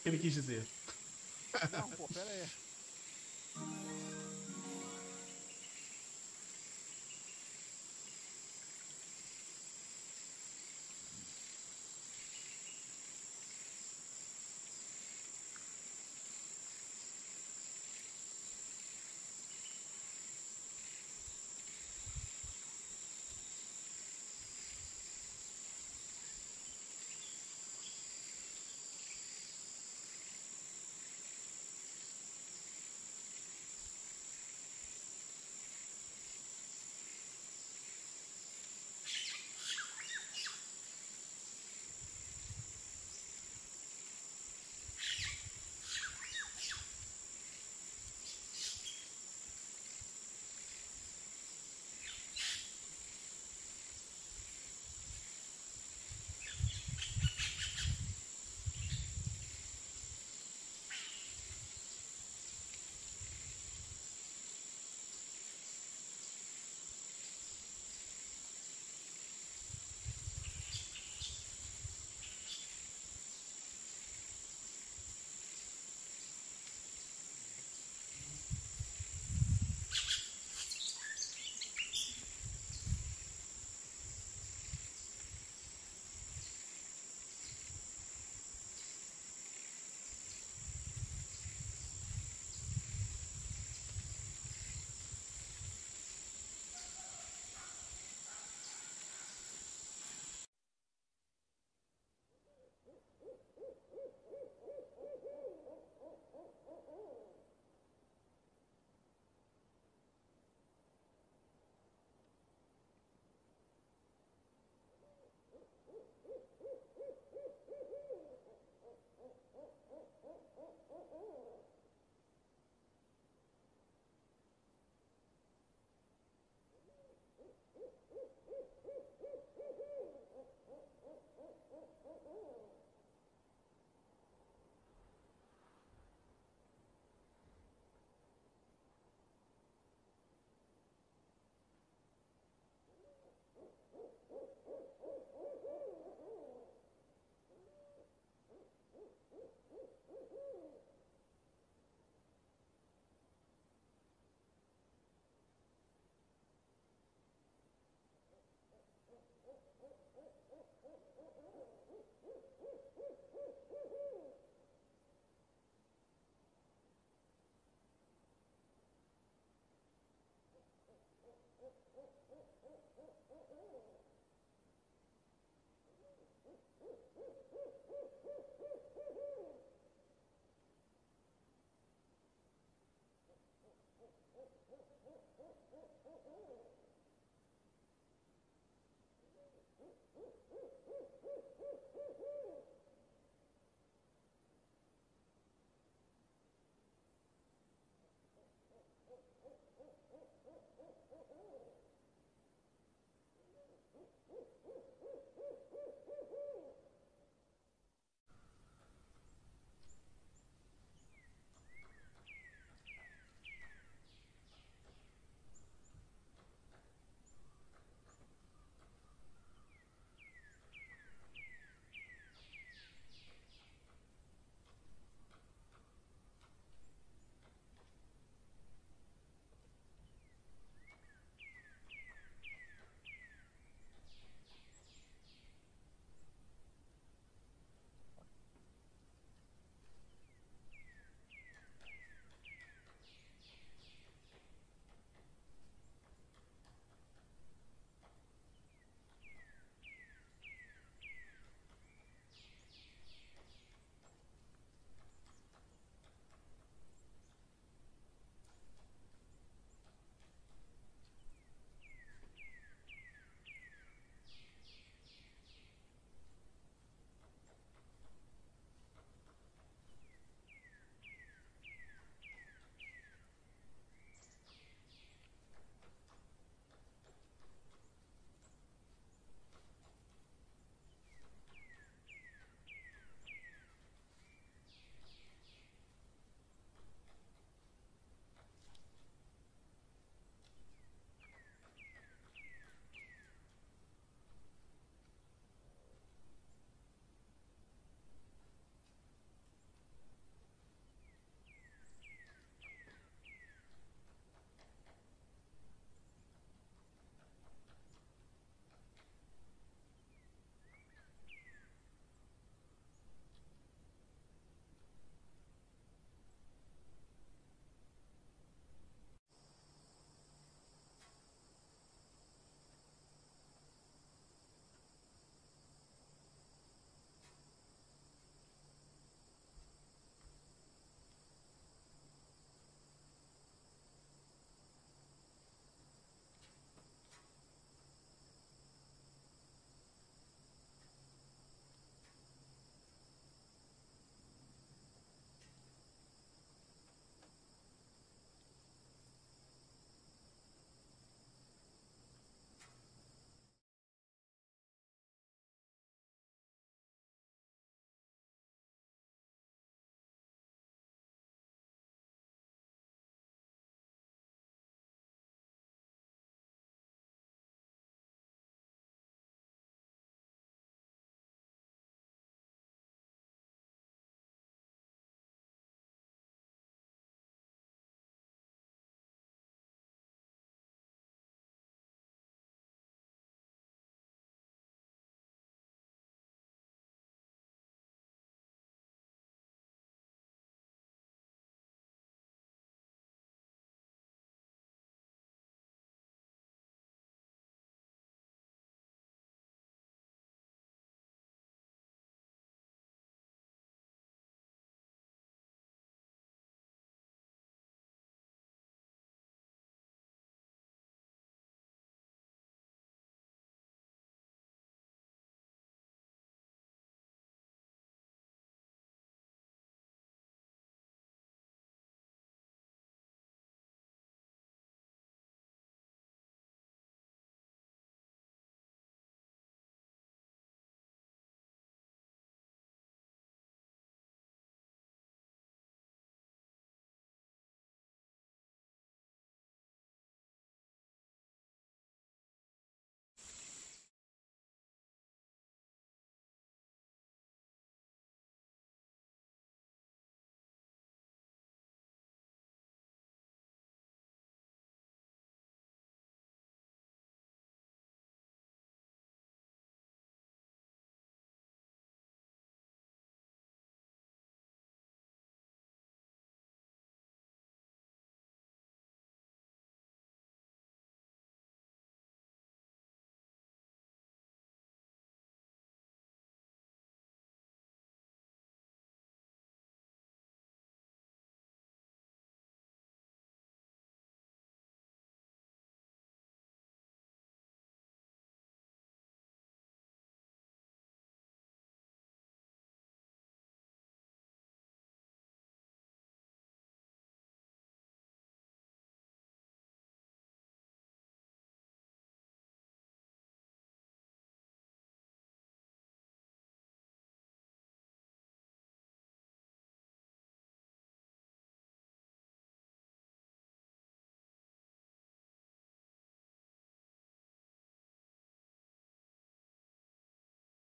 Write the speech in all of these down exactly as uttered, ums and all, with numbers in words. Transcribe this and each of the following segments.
que ele quis dizer. Não, pô, pera aí.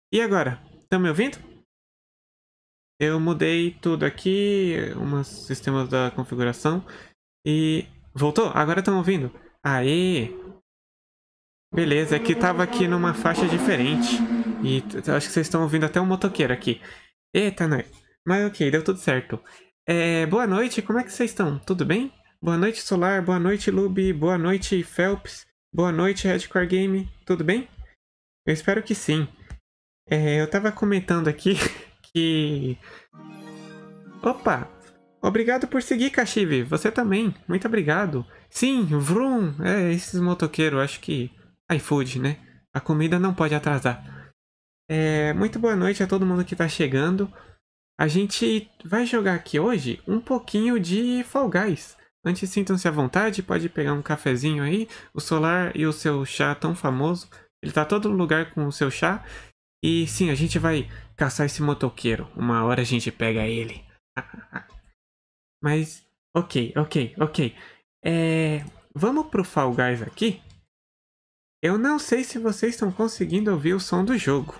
E agora? Estão me ouvindo? Eu mudei tudo aqui, uns sistemas da configuração. E... voltou? Agora estão ouvindo? Aê! Beleza, é que tava aqui numa faixa diferente. E eu acho que vocês estão ouvindo até um motoqueiro aqui. Eita, nós. Mas ok, deu tudo certo. É, boa noite, como é que vocês estão? Tudo bem? Boa noite, Solar. Boa noite, Luby. Boa noite, Phelps. Boa noite, Redcore Game. Tudo bem? Eu espero que sim. É, eu tava comentando aqui que... Opa! Obrigado por seguir, Kashiv. Você também. Muito obrigado. Sim, Vroom. É, esses motoqueiros, acho que... iFood, né? A comida não pode atrasar. É, muito boa noite a todo mundo que tá chegando. A gente vai jogar aqui hoje um pouquinho de Fall Guys. Antes, sintam-se à vontade, pode pegar um cafezinho aí. O Solar e o seu chá tão famoso. Ele tá todo lugar com o seu chá. E sim, a gente vai caçar esse motoqueiro. Uma hora a gente pega ele. Mas, ok, ok, ok. É, vamos pro Fall Guys aqui? Eu não sei se vocês estão conseguindo ouvir o som do jogo.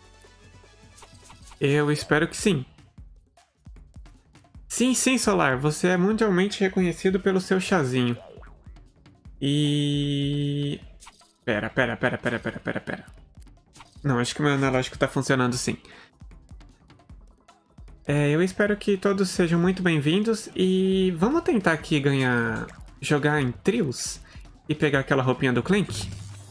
Eu espero que sim. Sim, sim, Solar, você é mundialmente reconhecido pelo seu chazinho. E... Pera, pera, pera, pera, pera, pera, pera. Não, acho que o meu analógico tá funcionando sim. É, eu espero que todos sejam muito bem-vindos e vamos tentar aqui ganhar... jogar em trios e pegar aquela roupinha do Clank?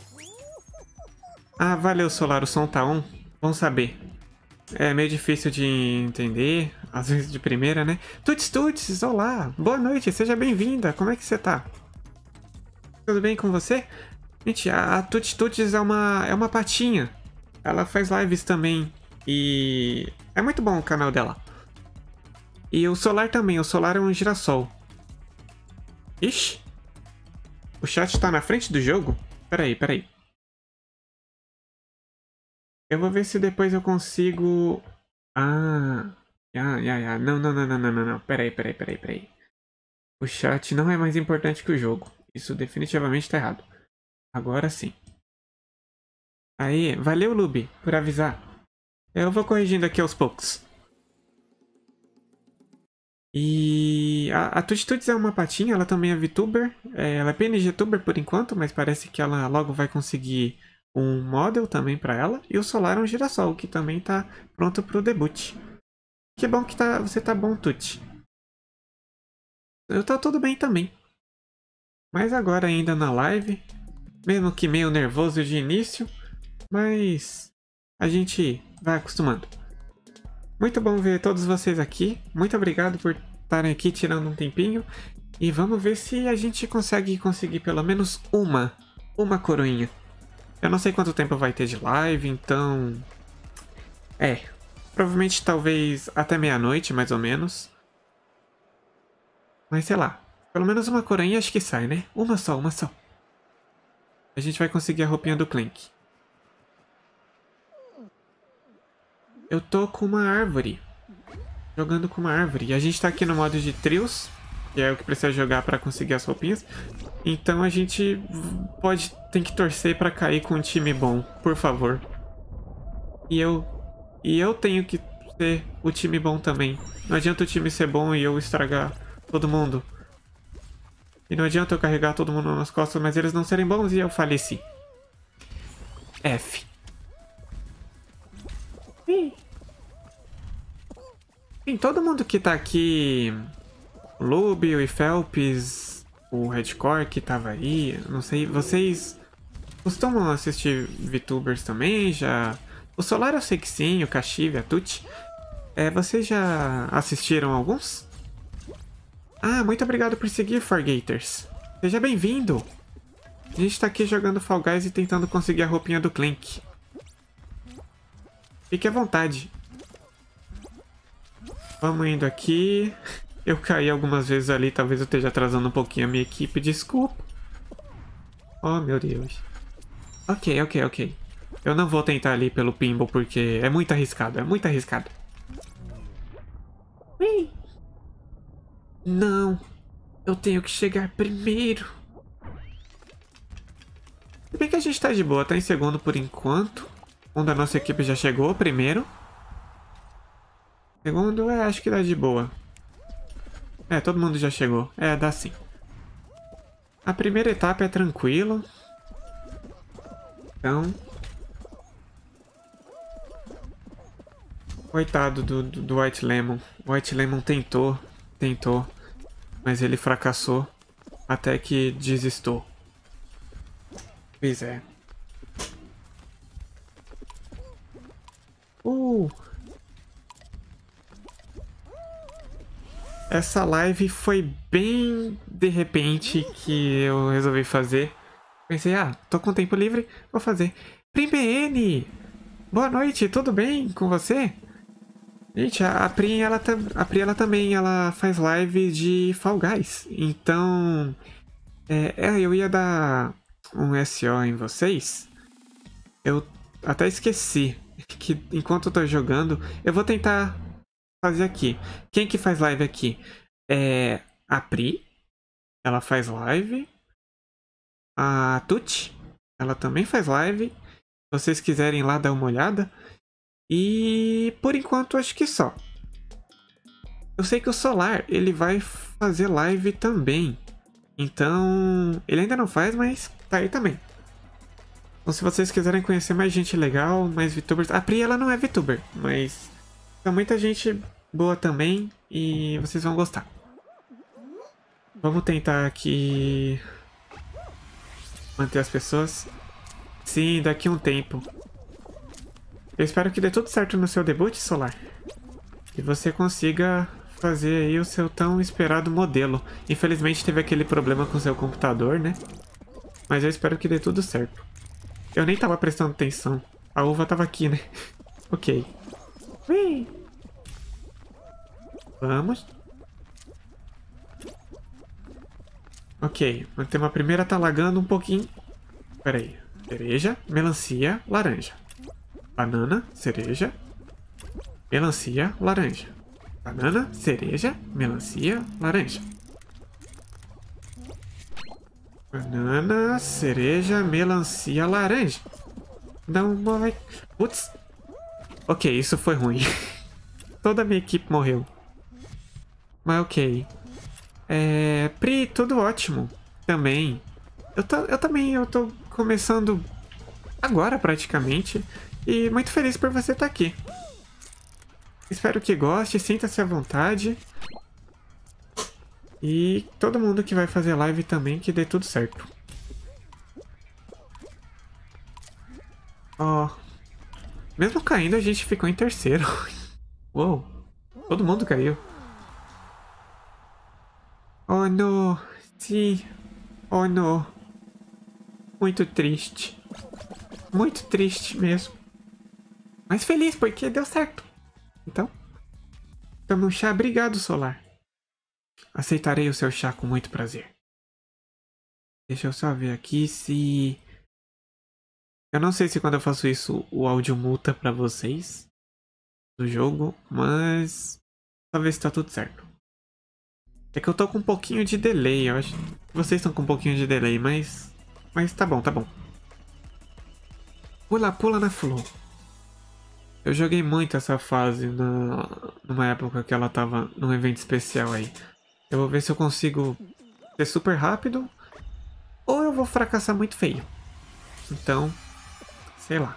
Ah, valeu, Solar, o som tá on. Bom saber. É meio difícil de entender, às vezes de primeira, né? Tuts Tuts, olá! Boa noite, seja bem-vinda! Como é que você tá? Tudo bem com você? Gente, a, a Tuts Tuts é uma, é uma patinha. Ela faz lives também. E é muito bom o canal dela. E o Solar também, o Solar é um girassol. Ixi! O chat tá na frente do jogo? Peraí, peraí. Eu vou ver se depois eu consigo... Ah... Ah, ah, ah. Não, não, não, não, não, não, não. Peraí, peraí, peraí, peraí. O chat não é mais importante que o jogo. Isso definitivamente tá errado. Agora sim. Aí, valeu, Luby, por avisar. Eu vou corrigindo aqui aos poucos. E a, a Tuts Tuts é uma patinha, ela também é VTuber. É, ela é P N G Tuber por enquanto, mas parece que ela logo vai conseguir um model também pra ela. E o Solar é um girassol, que também tá pronto pro debut. Que bom que tá, você tá bom, Tuts. Eu tô tudo bem também. Mas agora ainda na live, mesmo que meio nervoso de início, mas a gente vai acostumando. Muito bom ver todos vocês aqui. Muito obrigado por estarem aqui tirando um tempinho. E vamos ver se a gente consegue conseguir pelo menos uma, uma coroinha. Eu não sei quanto tempo vai ter de live, então... É, provavelmente talvez até meia-noite, mais ou menos. Mas sei lá, pelo menos uma coroinha acho que sai, né? Uma só, uma só. A gente vai conseguir a roupinha do Clank. Eu tô com uma árvore. Jogando com uma árvore. E a gente tá aqui no modo de trios, que é o que precisa jogar pra conseguir as roupinhas. Então a gente pode... tem que torcer pra cair com um time bom, por favor. E eu... E eu tenho que ser o time bom também. Não adianta o time ser bom e eu estragar todo mundo. E não adianta eu carregar todo mundo nas costas, mas eles não serem bons e eu faleci. F. Ih. Sim, todo mundo que tá aqui... O Luby, o Phelps, o Redcore que tava aí, não sei, vocês costumam assistir VTubers também? Já... O Solar eu sei que sim, o Kashiv, a Tuts. É, vocês já assistiram alguns? Ah, muito obrigado por seguir, Fargaters. Seja bem-vindo. A gente tá aqui jogando Fall Guys e tentando conseguir a roupinha do Clank. Fique à vontade. Vamos indo aqui. Eu caí algumas vezes ali, talvez eu esteja atrasando um pouquinho a minha equipe, desculpa. Oh, meu Deus. Ok, ok, ok. Eu não vou tentar ali pelo pinball porque é muito arriscado, é muito arriscado. Ui. Não, eu tenho que chegar primeiro. Se bem que a gente tá de boa, tá em segundo por enquanto. Um da nossa equipe já chegou, primeiro. Segundo, é, acho que dá de boa. É, todo mundo já chegou. É, dá sim. A primeira etapa é tranquilo. Então... Coitado do, do, do White Lemon. O White Lemon tentou, tentou, mas ele fracassou até que desistou. Pois é. Uh! Essa live foi bem de repente que eu resolvi fazer. Pensei, ah, tô com tempo livre, vou fazer. Primeene! Boa noite, tudo bem com você? Gente, a, a Pri, ela, a Pri, ela também, ela faz live de Fall Guys. Então, é, é, eu ia dar um S O em vocês. Eu até esqueci que enquanto eu tô jogando, eu vou tentar fazer aqui. Quem que faz live aqui? É a Pri, ela faz live. A Tuti, ela também faz live. Se vocês quiserem lá dar uma olhada. E por enquanto acho que só. Eu sei que o Solar, ele vai fazer live também. Então, ele ainda não faz, mas tá aí também. Então, se vocês quiserem conhecer mais gente legal, mais VTubers... A Pri, ela não é VTuber, mas tem muita gente boa também e vocês vão gostar. Vamos tentar aqui manter as pessoas. Sim, daqui a um tempo. Eu espero que dê tudo certo no seu debut, Solar. E você consiga fazer aí o seu tão esperado modelo. Infelizmente teve aquele problema com o seu computador, né? Mas eu espero que dê tudo certo. Eu nem tava prestando atenção. A uva tava aqui, né? Ok. Ui. Vamos. Ok. Mantemos a primeira, tá lagando um pouquinho. Pera aí. Cereja, melancia, laranja. Banana, cereja, melancia, laranja. Banana, cereja, melancia, laranja. Banana, cereja, melancia, laranja. Não morre. Putz. Ok, isso foi ruim. Toda a minha equipe morreu. Mas ok. É... Pri, tudo ótimo. Também. Eu, tô, eu também, eu tô começando agora praticamente. E muito feliz por você estar aqui. Espero que goste, sinta-se à vontade. E todo mundo que vai fazer live também, que dê tudo certo. Ó. Mesmo caindo, a gente ficou em terceiro. Uou. Todo mundo caiu. Oh, não. Sim. Oh, não. Muito triste. Muito triste mesmo. Mas feliz, porque deu certo. Então, toma um chá. Obrigado, Solar. Aceitarei o seu chá com muito prazer. Deixa eu só ver aqui se... Eu não sei se quando eu faço isso o áudio multa pra vocês do jogo, mas talvez tá tudo certo. É que eu tô com um pouquinho de delay, eu acho. Vocês estão com um pouquinho de delay, mas... Mas tá bom, tá bom. Pula, pula na flor. Eu joguei muito essa fase na... numa época que ela tava num evento especial aí. Eu vou ver se eu consigo ser super rápido ou eu vou fracassar muito feio. Então, sei lá.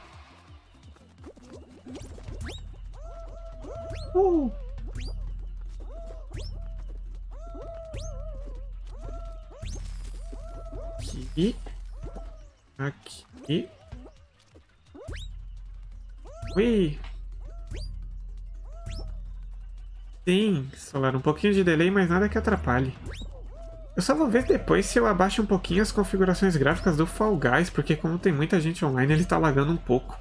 Uh! Aqui. Aqui. Ui! Sim, Solar, um pouquinho de delay, mas nada que atrapalhe. Eu só vou ver depois se eu abaixo um pouquinho as configurações gráficas do Fall Guys, porque como tem muita gente online, ele tá lagando um pouco.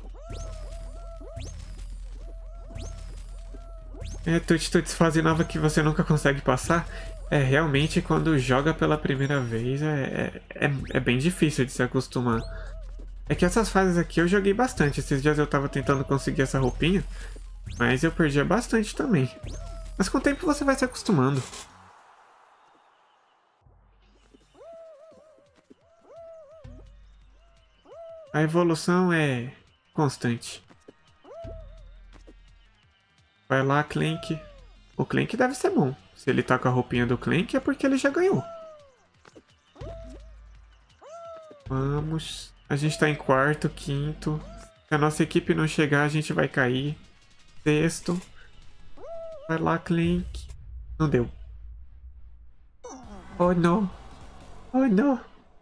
É, Tuts Tuts, fase nova que você nunca consegue passar. É, realmente, quando joga pela primeira vez, é, é, é bem difícil de se acostumar. É que essas fases aqui eu joguei bastante. Esses dias eu tava tentando conseguir essa roupinha, mas eu perdia bastante também. Mas com o tempo você vai se acostumando. A evolução é constante. Vai lá, Clank. O Clank deve ser bom. Se ele tá com a roupinha do Clank é porque ele já ganhou. Vamos. A gente tá em quarto, quinto. Se a nossa equipe não chegar, a gente vai cair. Sexto. Vai lá, Clank. Não deu. Oh, não. Oh, não.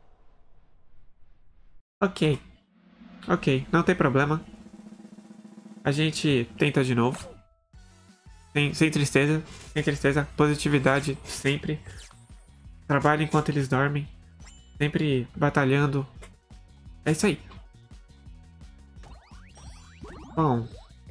Ok. Ok, não tem problema. A gente tenta de novo. Sem, sem tristeza. Sem tristeza. Positividade sempre. Trabalho enquanto eles dormem. Sempre batalhando. É isso aí. Bom.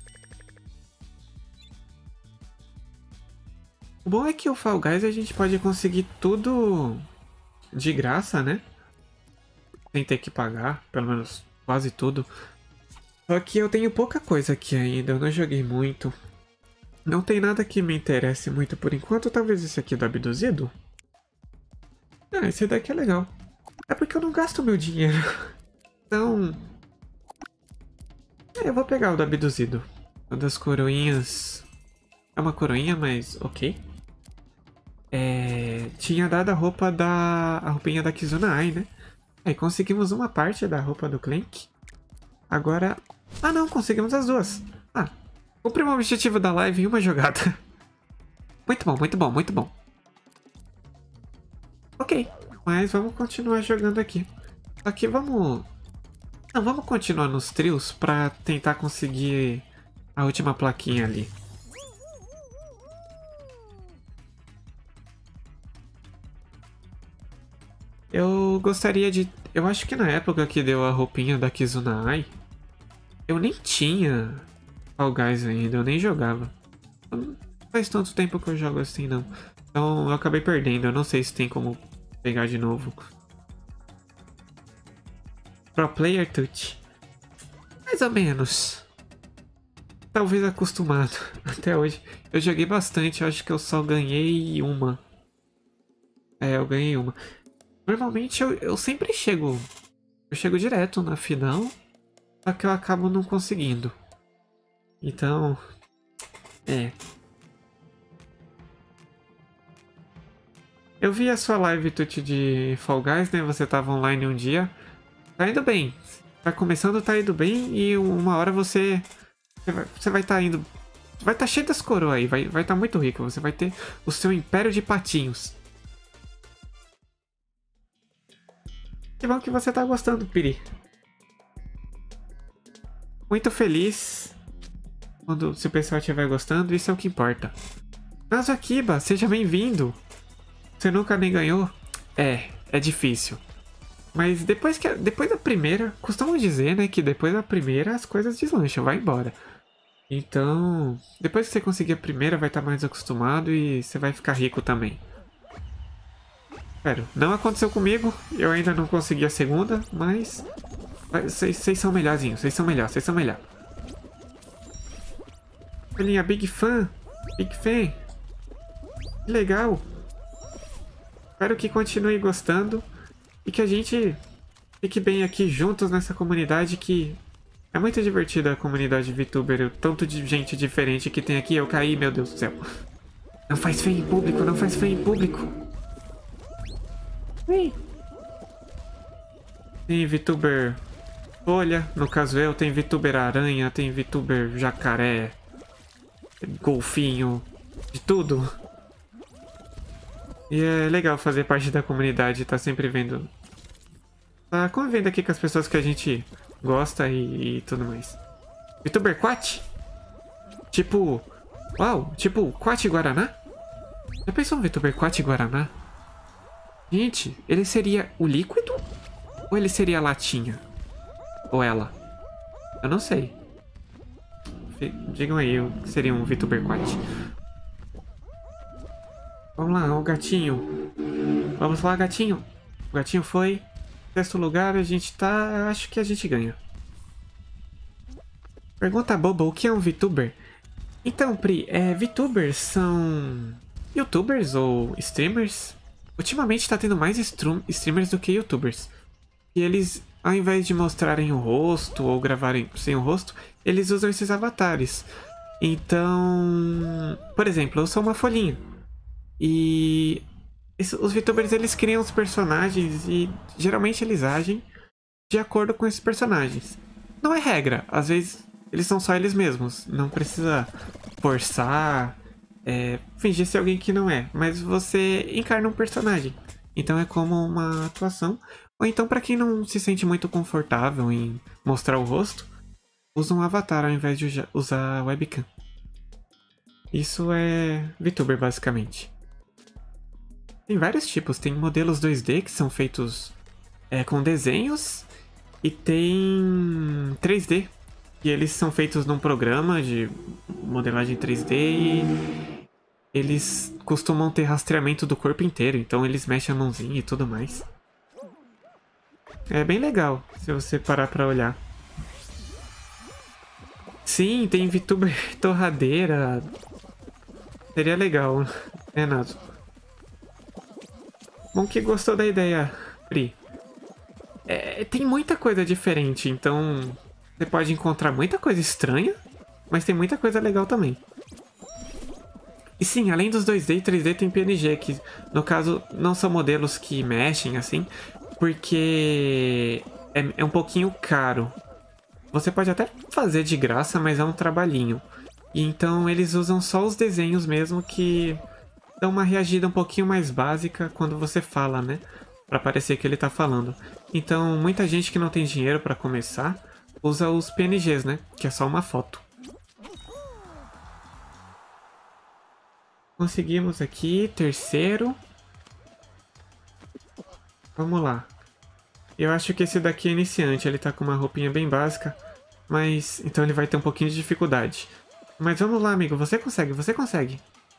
O bom é que o Fall Guys a gente pode conseguir tudo de graça, né? Sem ter que pagar, pelo menos quase tudo. Só que eu tenho pouca coisa aqui ainda, eu não joguei muito. Não tem nada que me interesse muito por enquanto, talvez esse aqui do abduzido. Ah, esse daqui é legal. É porque eu não gasto meu dinheiro. Então... É, eu vou pegar o do abduzido. O das coroinhas... É uma coroinha, mas ok. É... Tinha dado a roupa da... A roupinha da Kizuna Ai, né? Aí conseguimos uma parte da roupa do Clank. Agora... Ah não, conseguimos as duas. Ah, cumprimos o objetivo da live em uma jogada. Muito bom, muito bom, muito bom. Ok, mas vamos continuar jogando aqui. Só que vamos... Não, vamos continuar nos trios pra tentar conseguir a última plaquinha ali. Eu gostaria de... Eu acho que na época que deu a roupinha da Kizuna Ai, eu nem tinha Fall Guys ainda, eu nem jogava. Não faz tanto tempo que eu jogo assim, não. Então eu acabei perdendo, eu não sei se tem como pegar de novo. Pro Player Touch. Mais ou menos. Talvez acostumado. Até hoje. Eu joguei bastante, eu acho que eu só ganhei uma. É, eu ganhei uma. Normalmente eu, eu sempre chego... Eu chego direto na final, só que eu acabo não conseguindo. Então... É. Eu vi a sua live, Tuti, de Fall Guys, né? Você tava online um dia. Tá indo bem. Tá começando, tá indo bem. E uma hora você... Você vai estar tá indo... Vai estar tá cheio das coroas aí. Vai estar vai tá muito rico. Você vai ter o seu império de patinhos. Que bom que você tá gostando, Piri. Muito feliz quando, se o pessoal estiver gostando, isso é o que importa. Nazukiba, seja bem-vindo. Você nunca nem ganhou? É, é difícil. Mas depois, que, depois da primeira, costumam dizer, né, que depois da primeira as coisas deslancham, vai embora. Então, depois que você conseguir a primeira, vai estar mais acostumado e você vai ficar rico também. Sério, não aconteceu comigo, eu ainda não consegui a segunda, mas... Vocês são melhorzinhos, vocês são melhor, vocês são melhor. Olha, Big Fan, Big Fan. Que legal. Espero que continue gostando e que a gente fique bem aqui juntos nessa comunidade que... É muito divertida a comunidade VTuber, o tanto de gente diferente que tem aqui. Eu caí, meu Deus do céu. Não faz feio em público, não faz feio em público. Tem VTuber folha, no caso eu, tem VTuber aranha, tem VTuber jacaré, golfinho, de tudo. E é legal fazer parte da comunidade, tá sempre vendo, tá convivendo aqui com as pessoas que a gente gosta e, e tudo mais. VTuber Quat? Tipo, uau, tipo Quat Guaraná? Já pensou um VTuber Quat Guaraná? Gente, ele seria o líquido? Ou ele seria a latinha? Ou ela? Eu não sei. Digam aí o que seria um VTuber Quat. Vamos lá, o gatinho. Vamos lá, gatinho. O gatinho foi. Sexto lugar, a gente tá... Acho que a gente ganha. Pergunta boba, o que é um VTuber? Então, Pri, é, VTubers são... YouTubers ou streamers? Ultimamente tá tendo mais streamers do que YouTubers. E eles, ao invés de mostrarem o rosto ou gravarem sem o rosto, eles usam esses avatares. Então, por exemplo, eu sou uma folhinha. E isso- os VTubers, eles criam os personagens e geralmente eles agem de acordo com esses personagens. Não é regra, às vezes eles são só eles mesmos. Não precisa forçar, é, fingir ser alguém que não é. Mas você encarna um personagem. Então é como uma atuação. Ou então, pra quem não se sente muito confortável em mostrar o rosto, usa um avatar ao invés de uja- usar webcam. Isso é VTuber, basicamente. Tem vários tipos. Tem modelos dois D que são feitos é, com desenhos. E tem três D. E eles são feitos num programa de modelagem três D e eles costumam ter rastreamento do corpo inteiro. Então eles mexem a mãozinha e tudo mais. É bem legal, se você parar pra olhar. Sim, tem VTuber torradeira. Seria legal, né, Nazo? Bom que gostou da ideia, Pri. É, tem muita coisa diferente, então você pode encontrar muita coisa estranha, mas tem muita coisa legal também. E sim, além dos dois D e três D tem P N G, que no caso não são modelos que mexem assim, porque é, é um pouquinho caro. Você pode até fazer de graça, mas é um trabalhinho. E então eles usam só os desenhos mesmo, que dão uma reagida um pouquinho mais básica quando você fala, né? Pra parecer que ele tá falando. Então, muita gente que não tem dinheiro pra começar, usa os P N Gs, né? Que é só uma foto. Conseguimos aqui, terceiro. Vamos lá. Eu acho que esse daqui é iniciante, ele tá com uma roupinha bem básica, mas então ele vai ter um pouquinho de dificuldade. Mas vamos lá, amigo, você consegue, você consegue.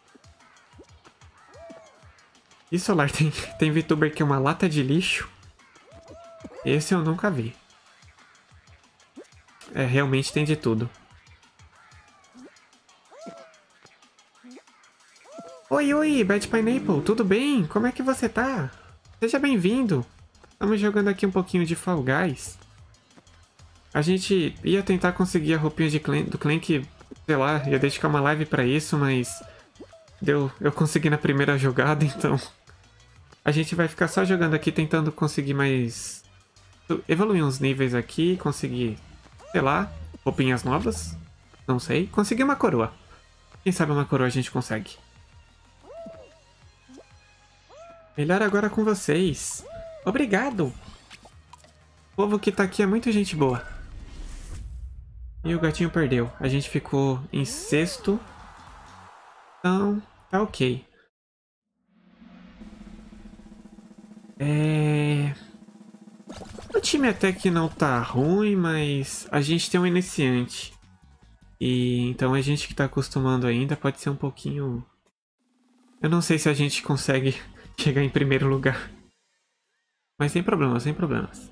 E Solar, tem, tem VTuber que é uma lata de lixo? Esse eu nunca vi. É, realmente tem de tudo. Oi, oi, Bad Pineapple, tudo bem? Como é que você tá? Seja bem-vindo. Estamos jogando aqui um pouquinho de Fall Guys. A gente ia tentar conseguir a roupinha de Clank, do Clank, sei lá, ia dedicar uma live pra isso, mas deu, eu consegui na primeira jogada, então a gente vai ficar só jogando aqui, tentando conseguir mais... evoluir uns níveis aqui, conseguir, sei lá, roupinhas novas, não sei, conseguir uma coroa. Quem sabe uma coroa a gente consegue. Melhor agora com vocês. Obrigado! O povo que tá aqui é muita gente boa. E o gatinho perdeu. A gente ficou em sexto. Então, tá ok. É... O time até que não tá ruim, mas a gente tem um iniciante. E então a gente que tá acostumando ainda pode ser um pouquinho... Eu não sei se a gente consegue chegar em primeiro lugar. Mas sem problemas, sem problemas.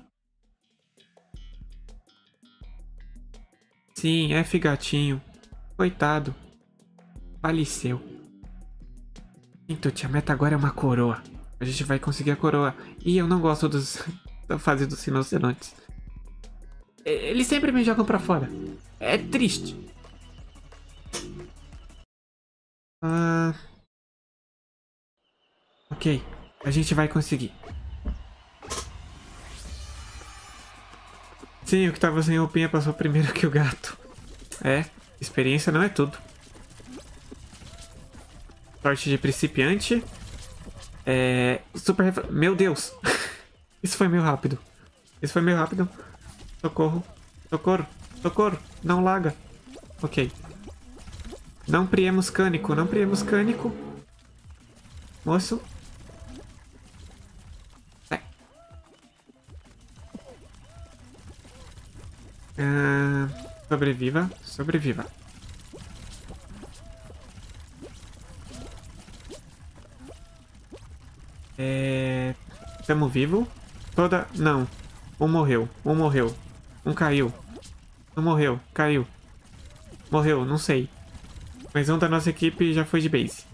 Sim, F gatinho. Coitado. Faleceu. Então, tia, a meta agora é uma coroa. A gente vai conseguir a coroa. E eu não gosto dos... da fase dos rinocerontes. E- Eles sempre me jogam pra fora. É triste. Ah... Ok. A gente vai conseguir. Sim, o que tava sem roupinha passou primeiro que o gato. É, experiência não é tudo. Sorte de principiante. É... Super... ref- Meu Deus! Isso foi meio rápido. Isso foi meio rápido. Socorro. Socorro. Socorro. Não laga. Ok. Não priemos cânico. Não priemos cânico. Moço. Sai. Ah, sobreviva. Sobreviva. É... Tamo vivo. Toda... Não. Um morreu. Um morreu. Um caiu. Um morreu. Caiu. Morreu. Não sei. Mas um da nossa equipe já foi de base.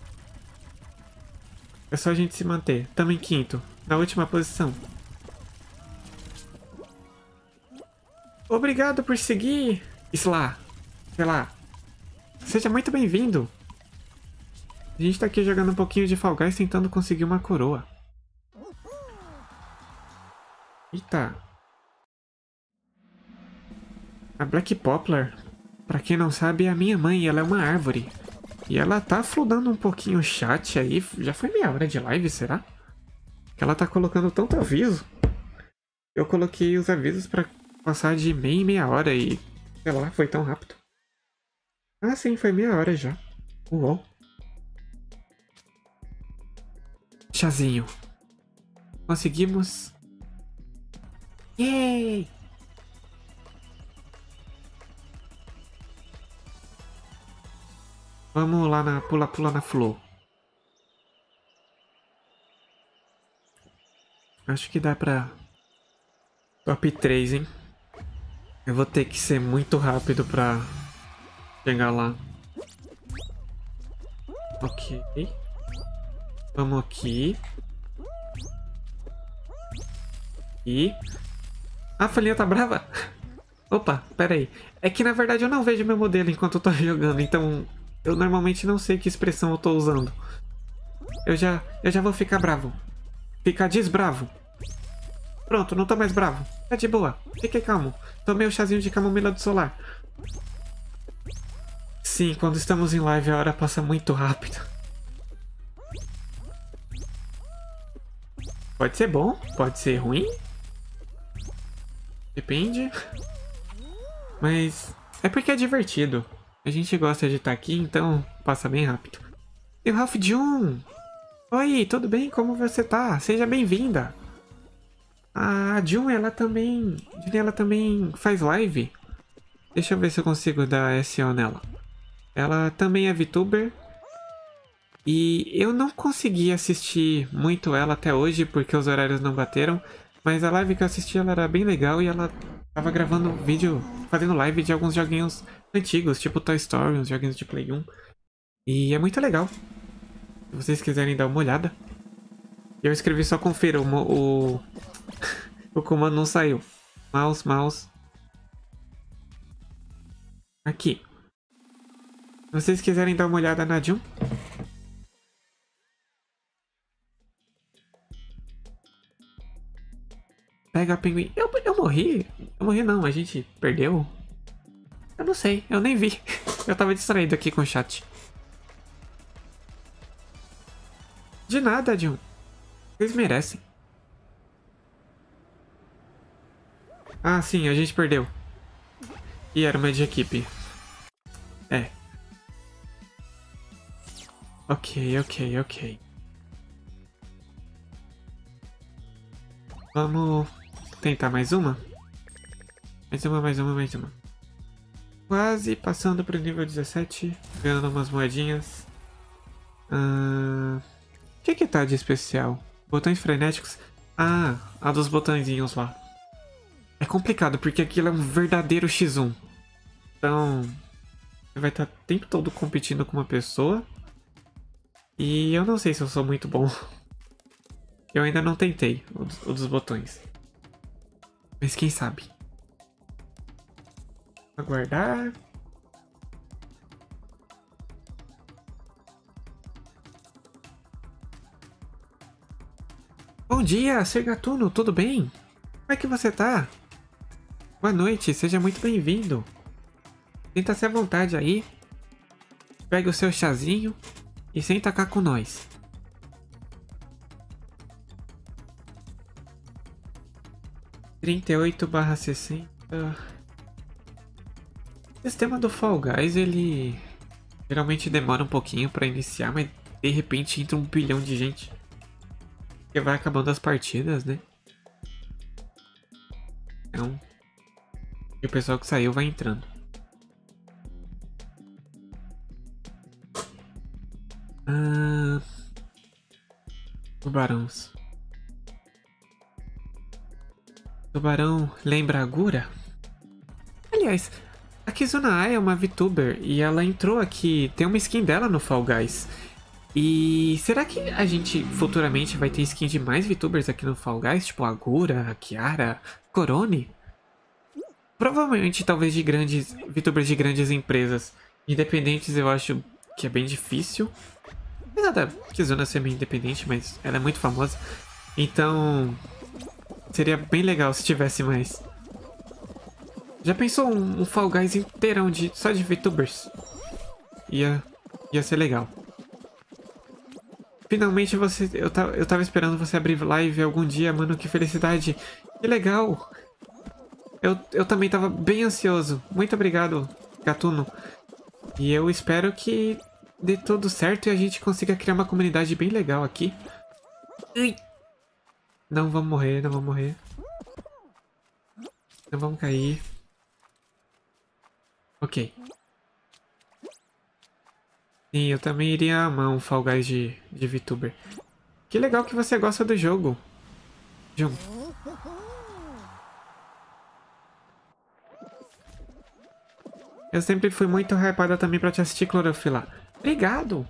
É só a gente se manter. Tamo em quinto. Na última posição. Obrigado por seguir. Isla. Sei lá. Seja muito bem-vindo. A gente tá aqui jogando um pouquinho de Fall Guys tentando conseguir uma coroa. Eita. A Black Poplar, pra quem não sabe, é a minha mãe. Ela é uma árvore. E ela tá fludando um pouquinho o chat aí. Já foi meia hora de live, será? Que ela tá colocando tanto aviso. Eu coloquei os avisos pra passar de meia em meia hora e... sei lá, foi tão rápido. Ah, sim, foi meia hora já. Uou. Chazinho. Conseguimos. Yay! Vamos lá na pula-pula na Flor. Acho que dá pra... top três, hein? Eu vou ter que ser muito rápido pra chegar lá. Ok. Vamos aqui. E... a folhinha tá brava? Opa, pera aí. É que na verdade eu não vejo meu modelo enquanto eu tô jogando, então... eu normalmente não sei que expressão eu tô usando. Eu já, eu já vou ficar bravo. Ficar desbravo. Pronto, não tô mais bravo. Tá de boa. Fique calmo. Tomei o chazinho de camomila do solar. Sim, quando estamos em live a hora passa muito rápido. Pode ser bom, pode ser ruim. Depende. Mas é porque é divertido. A gente gosta de estar aqui, então passa bem rápido. E o Ralph Jun! Oi, tudo bem? Como você tá? Seja bem-vinda! A Jun, ela também... ela também faz live. Deixa eu ver se eu consigo dar S O nela. Ela também é VTuber. E eu não consegui assistir muito ela até hoje, porque os horários não bateram. Mas a live que eu assisti, ela era bem legal e ela tava gravando vídeo, fazendo live de alguns joguinhos antigos, tipo Toy Story, uns joguinhos de Play um. E é muito legal. Se vocês quiserem dar uma olhada. Eu escrevi só confira, o... o, o comando não saiu. Mouse, mouse. Aqui. Se vocês quiserem dar uma olhada na Jun. Pega a pinguim. Eu, eu morri? Eu morri não, a gente perdeu? Eu não sei, eu nem vi. Eu tava distraído aqui com o chat. De nada, Jun. Vocês merecem. Ah, sim, a gente perdeu. E era uma de equipe. É. Ok, ok, ok. Vamos tentar mais uma? Mais uma, mais uma, mais uma. Quase passando pro nível dezessete. Ganhando umas moedinhas. Ah, o que que tá de especial? Botões frenéticos. Ah, a dos botõezinhos lá. É complicado, porque aquilo é um verdadeiro xis um. Então, você vai estar o tempo todo competindo com uma pessoa. E eu não sei se eu sou muito bom. Eu ainda não tentei o dos, o dos botões. Mas quem sabe? Aguardar. Bom dia, Ser Gatuno, tudo bem? Como é que você tá? Boa noite, seja muito bem-vindo. Sinta-se à vontade aí. Pegue o seu chazinho e senta cá com nós. trinta e oito barra sessenta. O sistema do Fall Guys, ele geralmente demora um pouquinho pra iniciar, mas de repente entra um bilhão de gente. Porque vai acabando as partidas, né? Então, e o pessoal que saiu vai entrando. Ah, tubarões. Tubarão lembra a Gura? Aliás, a Kizuna Ai é uma VTuber e ela entrou aqui. Tem uma skin dela no Fall Guys. E será que a gente futuramente vai ter skin de mais VTubers aqui no Fall Guys? Tipo a Gura, a Kiara, Korone? Provavelmente talvez de grandes VTubers de grandes empresas. Independentes eu acho que é bem difícil. Apesar da Kizuna ser bem independente, mas ela é muito famosa. Então, seria bem legal se tivesse mais. Já pensou um, um Fall Guys inteirão de, só de VTubers? Ia, ia ser legal. Finalmente você... Eu, ta, eu tava esperando você abrir live algum dia, mano. Que felicidade. Que legal. Eu, eu também tava bem ansioso. Muito obrigado, Gatuno. E eu espero que dê tudo certo e a gente consiga criar uma comunidade bem legal aqui. Ui. Não vamos morrer, não vamos morrer. Não vamos cair. Ok. Sim, eu também iria amar um Fall Guys de, de VTuber. Que legal que você gosta do jogo, Jun. Eu sempre fui muito hypada também pra te assistir, Clorofila. Obrigado!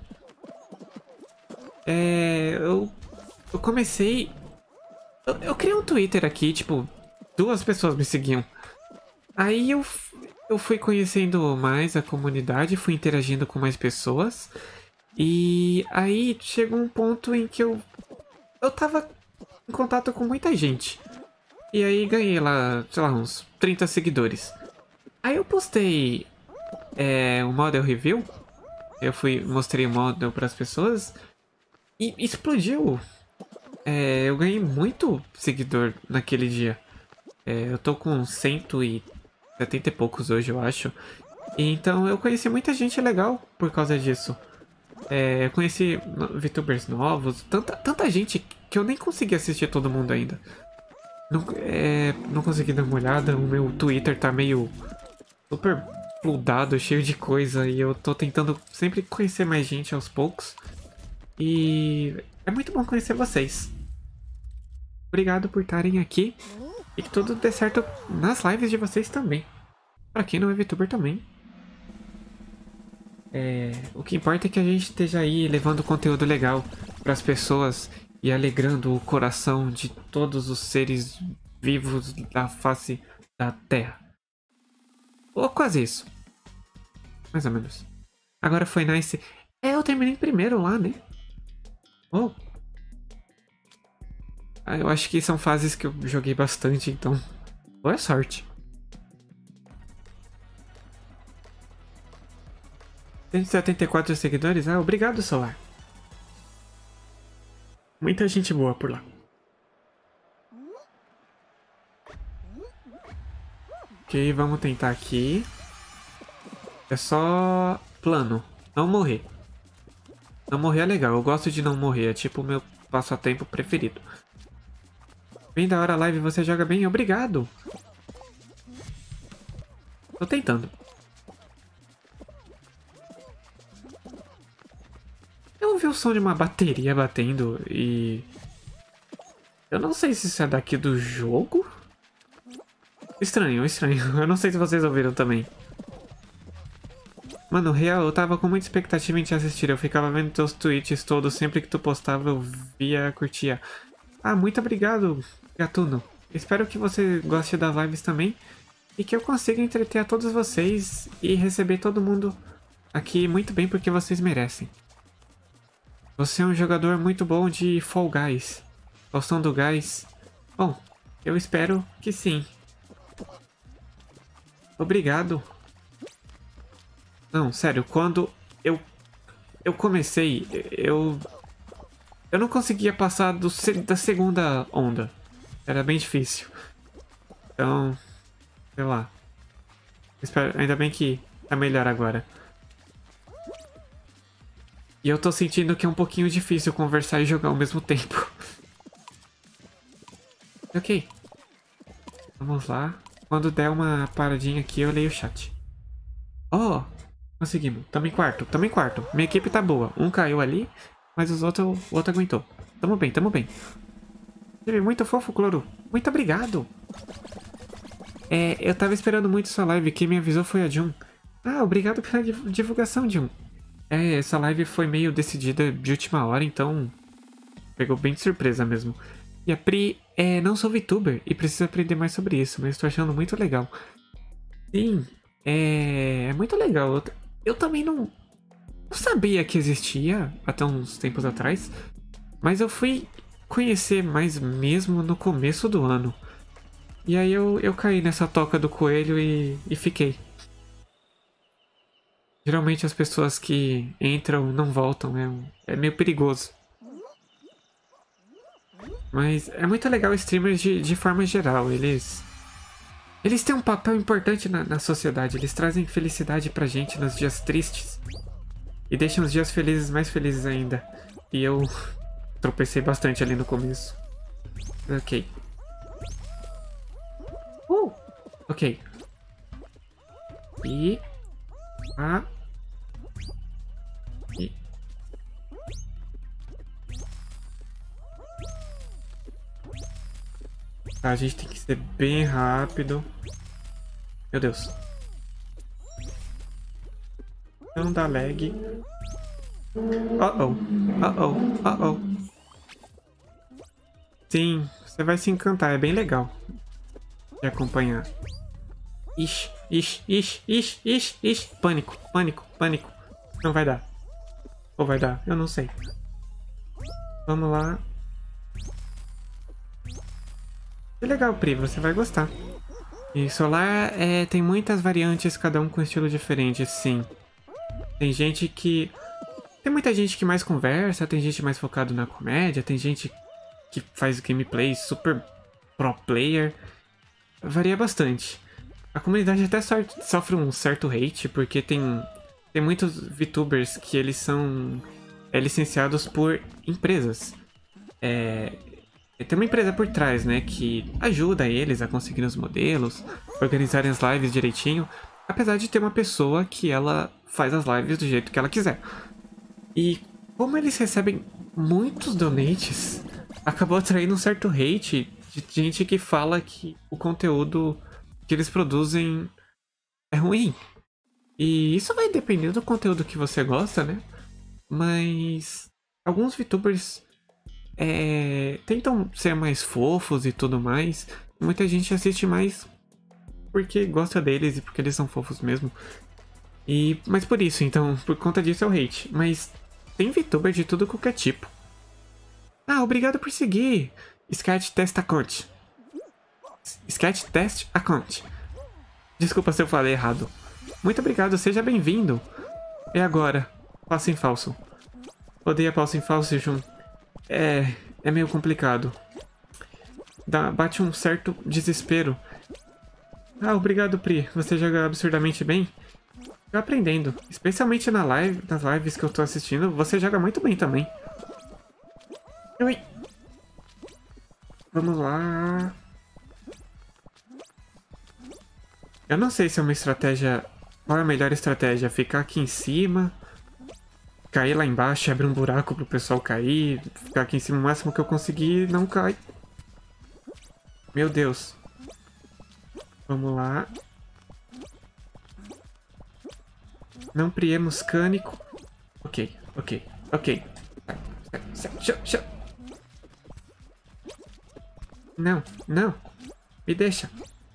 É... Eu... Eu comecei... Eu, eu criei um Twitter aqui, tipo... Duas pessoas me seguiam. Aí eu... Eu fui conhecendo mais a comunidade, fui interagindo com mais pessoas. E aí chegou um ponto em que eu... Eu tava em contato com muita gente. E aí ganhei lá, sei lá, uns trinta seguidores. Aí eu postei é, um model review. Eu fui, mostrei o model para as pessoas. E explodiu. É, eu ganhei muito seguidor naquele dia. É, eu tô com cento e setenta e poucos hoje, eu acho. E então eu conheci muita gente legal por causa disso. É, eu conheci VTubers novos. Tanta, tanta gente que eu nem consegui assistir todo mundo ainda. Não, é, não consegui dar uma olhada. O meu Twitter tá meio super fludado, cheio de coisa. E eu tô tentando sempre conhecer mais gente aos poucos. E é muito bom conhecer vocês. Obrigado por estarem aqui. E que tudo dê certo nas lives de vocês também. Pra quem não é VTuber também. É, o que importa é que a gente esteja aí levando conteúdo legal pras pessoas. E alegrando o coração de todos os seres vivos da face da Terra. Ou quase isso. Mais ou menos. Agora foi nice. É, eu terminei primeiro lá, né? Oh. Ah, eu acho que são fases que eu joguei bastante, então... Boa sorte. cento e setenta e quatro seguidores? Ah, obrigado, Solar. Muita gente boa por lá. Ok, vamos tentar aqui. É só plano. Não morrer. Não morrer é legal. Eu gosto de não morrer. É tipo o meu passatempo preferido. Bem da hora a live. Você joga bem? Obrigado. Tô tentando. Eu ouvi o som de uma bateria batendo e... Eu não sei se isso é daqui do jogo. Estranho, estranho. Eu não sei se vocês ouviram também. Mano, real, eu tava com muita expectativa em te assistir. Eu ficava vendo teus tweets todos. Sempre que tu postava, eu via, curtia. Ah, muito obrigado, Gatuno. Espero que você goste das lives também. E que eu consiga entreter a todos vocês e receber todo mundo aqui muito bem, porque vocês merecem. Você é um jogador muito bom de Fall Guys. Gostam do Guys? Bom, eu espero que sim. Obrigado. Não, sério, quando eu eu comecei, eu eu não conseguia passar do, da segunda onda. Era bem difícil. Então, sei lá. Espero, ainda bem que tá melhor agora. E eu tô sentindo que é um pouquinho difícil conversar e jogar ao mesmo tempo. Ok. Vamos lá. Quando der uma paradinha aqui, eu leio o chat. Oh! Conseguimos. Tamo em quarto. Tamo em quarto. Minha equipe tá boa. Um caiu ali, mas os outros, o outro aguentou. Tamo bem, tamo bem. Muito fofo, Cloro. Muito obrigado. É, eu tava esperando muito sua live. Quem me avisou foi a Jun. Ah, obrigado pela divulgação, Jun. É, essa live foi meio decidida de última hora, então... Pegou bem de surpresa mesmo. E a Pri, é, não sou VTuber e preciso aprender mais sobre isso, mas estou achando muito legal. Sim, é, é muito legal. Eu, eu também não, não sabia que existia até uns tempos atrás, mas eu fui conhecer mais mesmo no começo do ano. E aí eu, eu caí nessa toca do coelho e, e fiquei. Geralmente as pessoas que entram não voltam, é, um- é meio perigoso. Mas é muito legal streamers de, de forma geral, eles... Eles têm um papel importante na, na sociedade, eles trazem felicidade pra gente nos dias tristes. E deixam os dias felizes mais felizes ainda. E eu tropecei bastante ali no começo. Ok. Uh! Ok. E... A... E... Tá, a gente tem que ser bem rápido. Meu Deus. Não dá lag. Uh-oh. Uh-oh. Uh-oh. Sim, você vai se encantar. É bem legal de acompanhar. Ixi, ixi, ixi, ixi, ixi, ixi. Pânico, pânico, pânico. Não vai dar. Ou vai dar? Eu não sei. Vamos lá. Que legal, Pri. Você vai gostar. E Solar é, tem muitas variantes, cada um com estilo diferente, sim. Tem gente que... Tem muita gente que mais conversa, tem gente mais focado na comédia, tem gente que faz gameplay super pro player. Varia bastante. A comunidade até so- sofre um certo hate, porque tem, tem muitos VTubers que eles são é, licenciados por empresas. É, tem uma empresa por trás, né, que ajuda eles a conseguir os modelos, organizarem as lives direitinho, apesar de ter uma pessoa que ela faz as lives do jeito que ela quiser. E como eles recebem muitos donates, acabou atraindo um certo hate de gente que fala que o conteúdo que eles produzem é ruim. E isso vai depender do conteúdo que você gosta, né? Mas alguns VTubers é, tentam ser mais fofos e tudo mais. Muita gente assiste mais porque gosta deles e porque eles são fofos mesmo. E, mas por isso, então, por conta disso é o hate. Mas tem VTuber de tudo qualquer tipo. Ah, obrigado por seguir. Sketch Test Account. Sketch Test Account. Desculpa se eu falei errado. Muito obrigado, seja bem-vindo. E agora? Passo em falso. Odeia passo em falso, Jun. É... é meio complicado. Dá, bate um certo desespero. Ah, obrigado, Pri. Você joga absurdamente bem. Tô aprendendo. Especialmente na live, nas lives que eu tô assistindo, você joga muito bem também. Ui. Vamos lá. Eu não sei se é uma estratégia... Qual é a melhor estratégia? Ficar aqui em cima... Cair lá embaixo, abrir um buraco pro pessoal cair... Ficar aqui em cima o máximo que eu conseguir não cai. Meu Deus. Vamos lá. Não priemos cânico. Ok, ok, ok. Sai, sai, sai, sai. Não, não. Me deixa.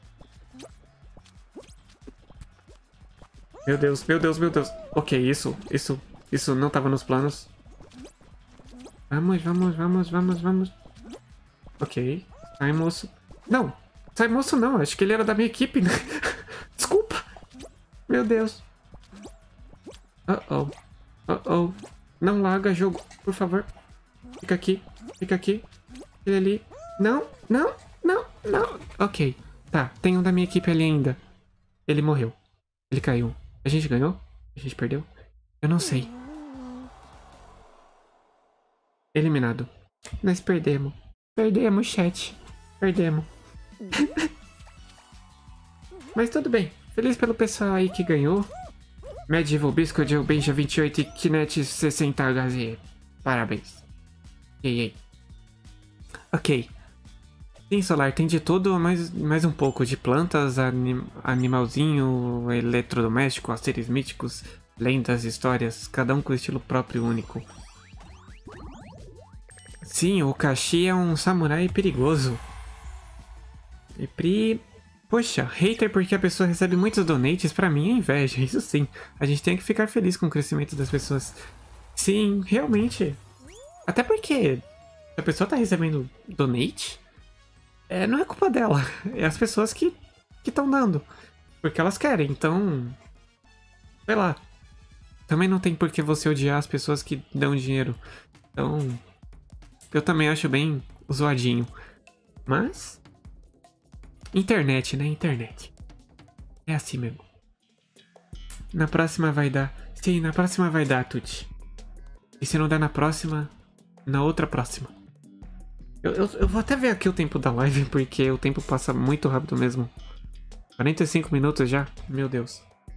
Meu Deus, meu Deus, meu Deus. Ok, isso, isso, isso não tava nos planos. Vamos, vamos, vamos, vamos, vamos. Ok. Sai, moço. Não, sai, moço não. Acho que ele era da minha equipe, né? Desculpa. Meu Deus. Uh-oh. Uh-oh. Não larga jogo, por favor. Fica aqui, fica aqui. Ele ali. Não, não, não, não. Ok. Tá, tem um da minha equipe ali ainda. Ele morreu. Ele caiu. A gente ganhou? A gente perdeu? Eu não sei. Eliminado. Nós perdemos. Perdemos, chat. Perdemos. Mas tudo bem. Feliz pelo pessoal aí que ganhou. Medieval Biscuit, o Benja vinte e oito e Kinet sessenta H Z. Parabéns. Ei, ei. Ok. Sim, Solar, tem de tudo, mais, mais um pouco. De plantas, anim, animalzinho, eletrodoméstico, seres míticos, lendas, histórias, cada um com estilo próprio e único. Sim, o Kashi é um samurai perigoso. E Pri... Poxa, hater porque a pessoa recebe muitos donates, pra mim é inveja, isso sim. A gente tem que ficar feliz com o crescimento das pessoas. Sim, realmente. Até porque se a pessoa tá recebendo donate, é, não é culpa dela. É as pessoas que estão dando. Porque elas querem, então... sei lá. Também não tem por que você odiar as pessoas que dão dinheiro. Então... eu também acho bem zoadinho. Mas... internet, né? Internet. É assim mesmo. Na próxima vai dar. Sim, na próxima vai dar, Tuti. E se não der na próxima, na outra próxima. Eu, eu, eu vou até ver aqui o tempo da live, porque o tempo passa muito rápido mesmo. quarenta e cinco minutos já? Meu Deus.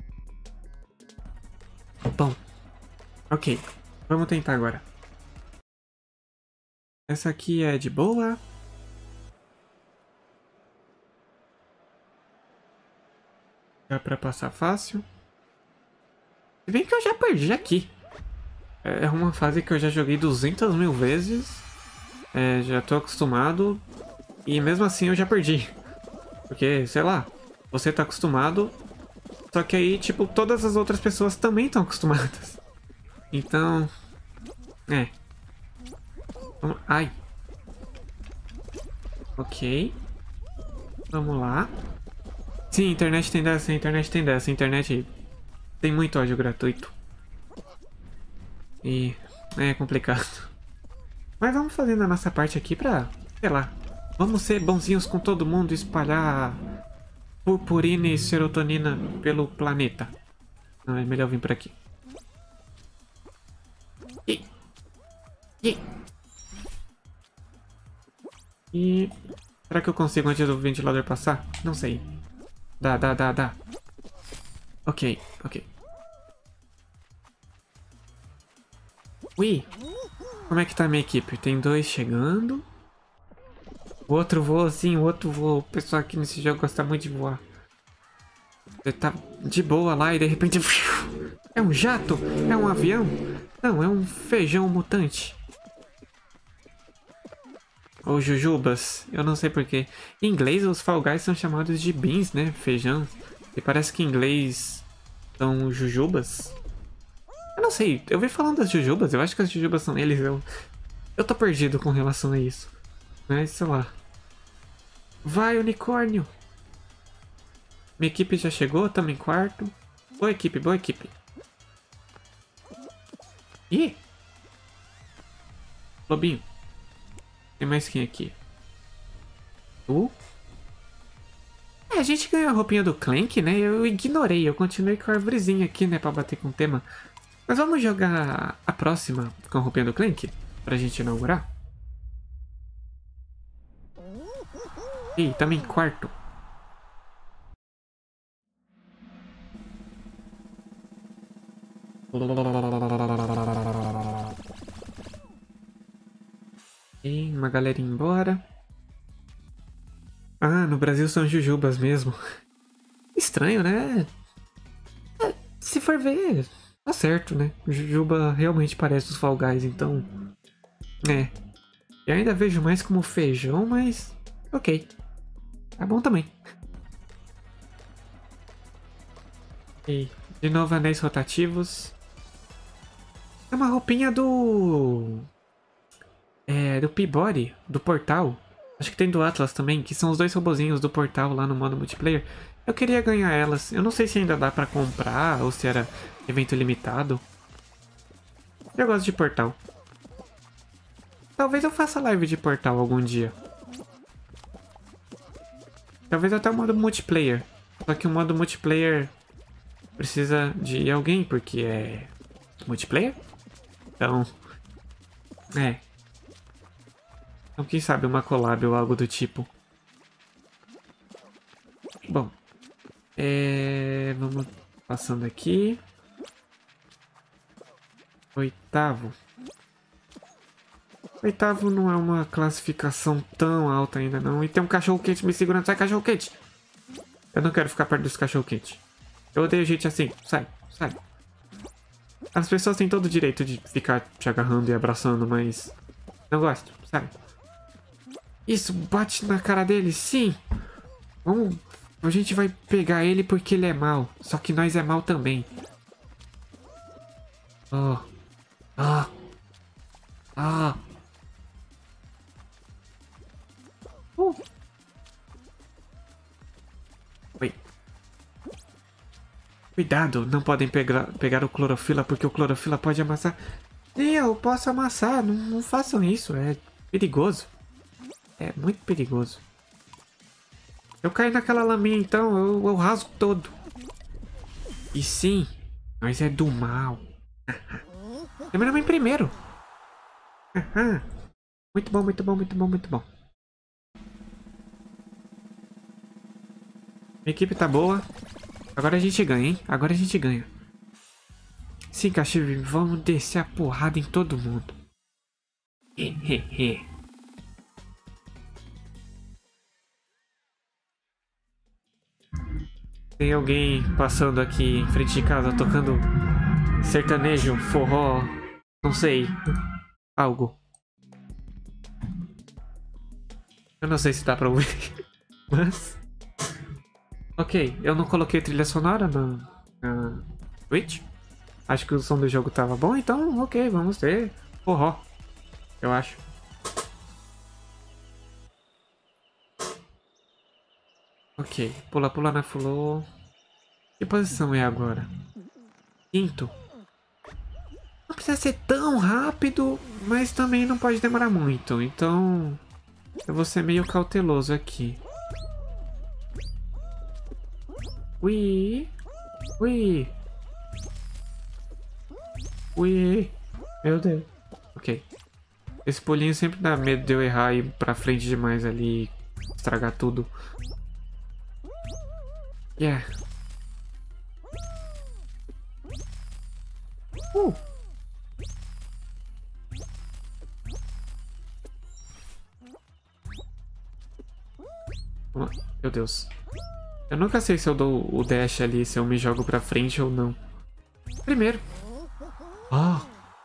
Bom. Ok. Vamos tentar agora. Essa aqui é de boa. Dá pra passar fácil. Se bem que eu já perdi aqui. É uma fase que eu já joguei duzentas mil vezes. É, já tô acostumado. E mesmo assim eu já perdi. Porque, sei lá, você tá acostumado. Só que aí, tipo, todas as outras pessoas também estão acostumadas. Então... é. Vamos... ai. Ok. Vamos lá. Sim, internet tem dessa, internet tem dessa. Internet tem muito ódio gratuito. E é complicado. Mas vamos fazendo a nossa parte aqui pra, sei lá, vamos ser bonzinhos com todo mundo e espalhar purpurina e serotonina pelo planeta. Não, é melhor vir por aqui. E... e... e... será que eu consigo antes do ventilador passar? Não sei. Dá, dá, dá, dá. Ok, ok. Ui! Como é que tá a minha equipe? Tem dois chegando. O outro voa assim, o outro voa. O pessoal aqui nesse jogo gosta muito de voar. Você tá de boa lá e de repente... é um jato? É um avião? Não, é um feijão mutante. Ou jujubas. Eu não sei porquê. Em inglês, os Fall Guys são chamados de beans, né? Feijão. E parece que em inglês são jujubas. Eu não sei. Eu vi falando das jujubas. Eu acho que as jujubas são eles. Eu, eu tô perdido com relação a isso. Mas, sei lá. Vai, unicórnio! Minha equipe já chegou. Tamo em quarto. Boa equipe, boa equipe. Ih! Lobinho. Tem mais quem aqui? Tu? É, a gente ganhou a roupinha do Clank, né? Eu ignorei, eu continuei com a arvorezinha aqui, né? Pra bater com o tema. Mas vamos jogar a próxima com a roupinha do Clank? Pra gente inaugurar? Ih, tamo em quarto. E uma galerinha embora. Ah, no Brasil são jujubas mesmo. Estranho, né? É, se for ver, tá certo, né? Jujuba realmente parece os Fall Guys, então... é. Eu ainda vejo mais como feijão, mas... ok. Tá bom também. E de novo anéis rotativos. É uma roupinha do... é, do Peabody, do Portal. Acho que tem do Atlas também, que são os dois robozinhos do Portal lá no modo multiplayer. Eu queria ganhar elas. Eu não sei se ainda dá pra comprar ou se era evento limitado. Eu gosto de Portal. Talvez eu faça live de Portal algum dia. Talvez até o modo multiplayer. Só que o modo multiplayer precisa de alguém, porque é multiplayer. Então, é. Então quem sabe uma collab ou algo do tipo. Bom. É... vamos passando aqui. Oitavo. Oitavo não é uma classificação tão alta ainda não. E tem um cachorro quente me segurando. Sai, cachorro quente! Eu não quero ficar perto desse cachorro quente. Eu odeio gente assim. Sai, sai. As pessoas têm todo o direito de ficar te agarrando e abraçando, mas... não gosto, sai. Isso, bate na cara dele, sim! Vamos A gente vai pegar ele porque ele é mau. Só que nós é mau também. Oh. Ah. Ah. Uh. Oi. Cuidado, não podem pegar, pegar o clorofila porque o clorofila pode amassar. Sim, eu posso amassar. Não, não façam isso. É perigoso. É muito perigoso. Eu caí naquela laminha então, eu, eu rasgo todo. E sim, nós é do mal. Terminamos em primeiro. Muito bom, muito bom, muito bom, muito bom. A equipe tá boa. Agora a gente ganha, hein? Agora a gente ganha. Sim, cachorro, vamos descer a porrada em todo mundo. Hehehe. Tem alguém passando aqui em frente de casa tocando sertanejo, forró, não sei, algo. Eu não sei se dá pra ouvir, mas... Ok, eu não coloquei trilha sonora na, na Twitch. Acho que o som do jogo tava bom, então ok, vamos ter forró, eu acho. Ok, pula, pula na flor. Que posição é agora? Quinto. Não precisa ser tão rápido, mas também não pode demorar muito. Então, eu vou ser meio cauteloso aqui. Ui, ui, ui. Meu Deus. Ok. Esse pulinho sempre dá medo de eu errar e ir pra frente demais ali e estragar tudo. Yeah. Uh. Meu Deus. Eu nunca sei se eu dou o dash ali, se eu me jogo pra frente ou não. Primeiro. Ah.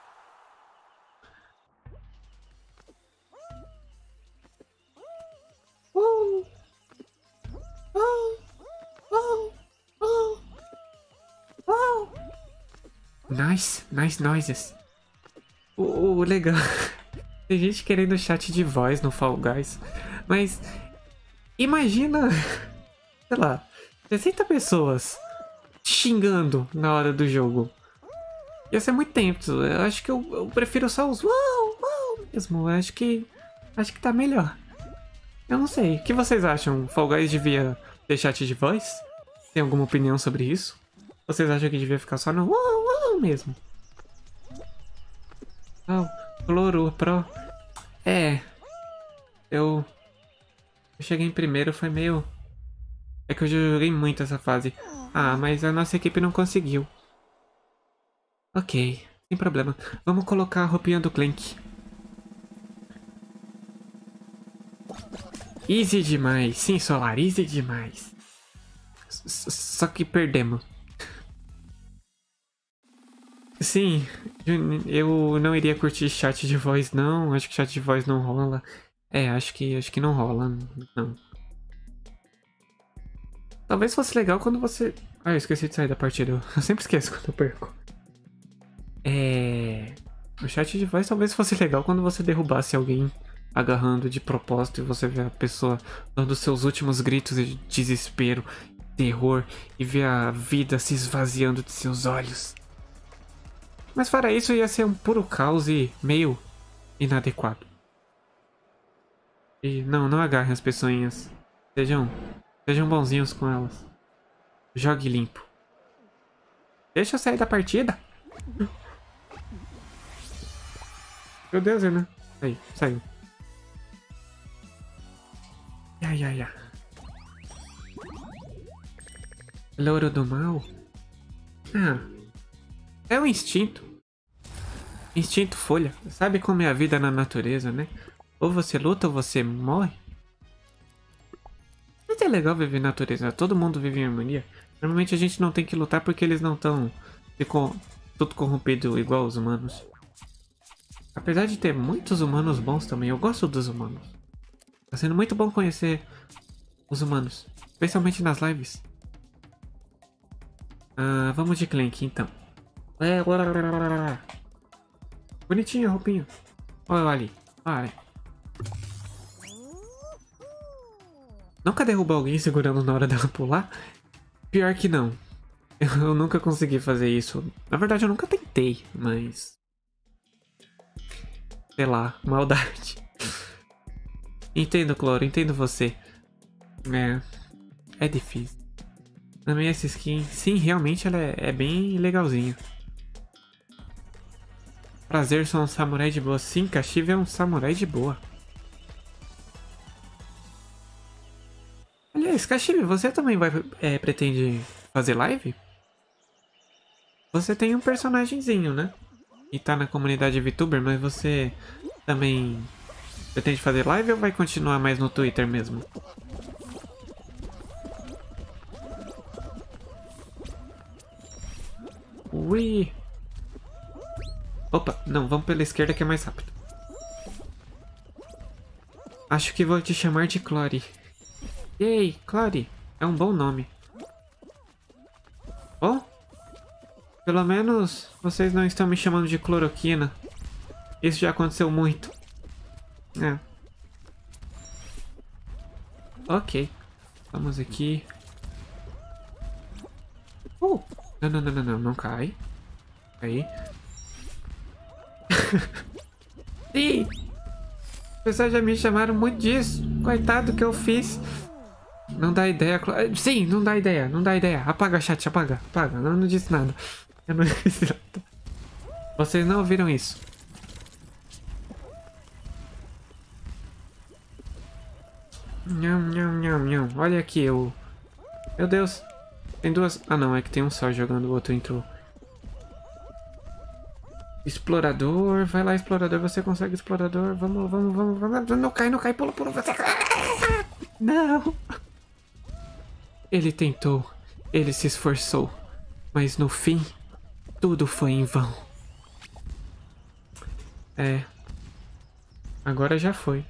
Uh. Uh. Uh. Uh. Uh. Nice, nice noises. Uh, uh, legal. Tem gente querendo chat de voz no Fall Guys. Mas imagina, sei lá, sessenta pessoas te xingando na hora do jogo. Ia ser muito tempo. Eu acho que eu, eu prefiro só os uau, uau mesmo. Eu acho que acho que tá melhor. Eu não sei. O que vocês acham? Fall Guys devia ter chat de voz? Tem alguma opinião sobre isso? Vocês acham que devia ficar só no uau, uau mesmo? Oh, Cloro Pro. É. Eu... Eu cheguei em primeiro, foi meio... É que eu joguei muito essa fase. Ah, mas a nossa equipe não conseguiu. Ok, sem problema. Vamos colocar a roupinha do Clank. Easy demais. Sim, Solar, easy demais. S- Só que perdemos. Sim, eu não iria curtir chat de voz não. Acho que chat de voz não rola. É, acho que acho que não rola, não. Talvez fosse legal quando você... Ah, eu esqueci de sair da partida. Eu sempre esqueço quando eu perco. É... O chat de voz talvez fosse legal quando você derrubasse alguém agarrando de propósito e você vê a pessoa dando seus últimos gritos de desespero, terror e ver a vida se esvaziando de seus olhos. Mas fora isso ia ser um puro caos e meio inadequado. E não, não agarrem as pessoinhas. Sejam, sejam bonzinhos com elas. Jogue limpo. Deixa eu sair da partida. Meu Deus, né? Aí, saiu. Ai, ai, ai. Louro do mal? Ah, é o instinto. Instinto folha. Sabe como é a vida na natureza, né? Ou você luta ou você morre. Mas é legal viver na natureza. Todo mundo vive em harmonia. Normalmente a gente não tem que lutar porque eles não estão tudo corrompido igual os humanos. Apesar de ter muitos humanos bons também, eu gosto dos humanos. Tá sendo muito bom conhecer os humanos. Especialmente nas lives. Ah, vamos de Clank, então. É, bonitinho a roupinha. Olha ali. Olha. Nunca derrubou alguém segurando na hora dela pular? Pior que não. Eu nunca consegui fazer isso. Na verdade, eu nunca tentei, mas... sei lá, maldade. Entendo, Cloro, entendo você. É... é difícil. Também essa skin, sim, realmente ela é, é bem legalzinha. Prazer, sou um samurai de boa. Sim, Kashiv é um samurai de boa. Aliás, Kashiv, você também vai é, pretende fazer live? Você tem um personagemzinho, né? E tá na comunidade VTuber, mas você também pretende fazer live ou vai continuar mais no Twitter mesmo? Ui! Opa, não, vamos pela esquerda que é mais rápido. Acho que vou te chamar de Clori. Ei, Clori, é um bom nome. Bom, pelo menos vocês não estão me chamando de cloroquina. Isso já aconteceu muito. É. Ok. Vamos aqui. Uh! Não, não, não, não, não, não cai. Aí. Sim! As pessoas já me chamaram muito disso. Coitado que eu fiz. Não dá ideia. Sim, não dá ideia, não dá ideia. Apaga chat, apaga, apaga. Não, não disse nada. Eu não disse nada. Vocês não ouviram isso. Nham, nham, nham, nham. Olha aqui, eu... meu Deus. Tem duas... ah não, é que tem um só jogando, o outro entrou. Explorador, vai lá, explorador, você consegue, explorador. Vamos, vamos, vamos, vamos. Não cai, não cai, pula, pula, você... não. Ele tentou, ele se esforçou, mas no fim, tudo foi em vão. É. Agora já foi.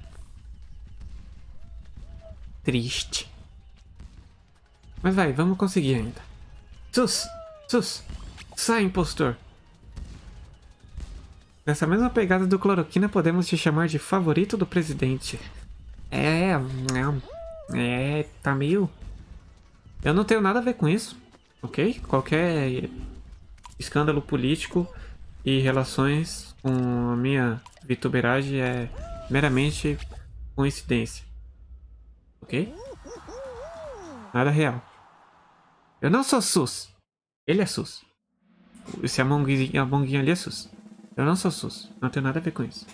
Triste. Mas vai, vamos conseguir ainda. Sus! Sus! Sai, impostor! Nessa mesma pegada do cloroquina, podemos te chamar de favorito do presidente. É... é... é... tá meio... eu não tenho nada a ver com isso, ok? Qualquer escândalo político e relações com a minha vituberagem é meramente coincidência. Ok? Nada real. Eu não sou sus. Ele é sus. Esse Amonguinho, Amonguinho ali é sus. Eu não sou sus. Não tenho nada a ver com isso.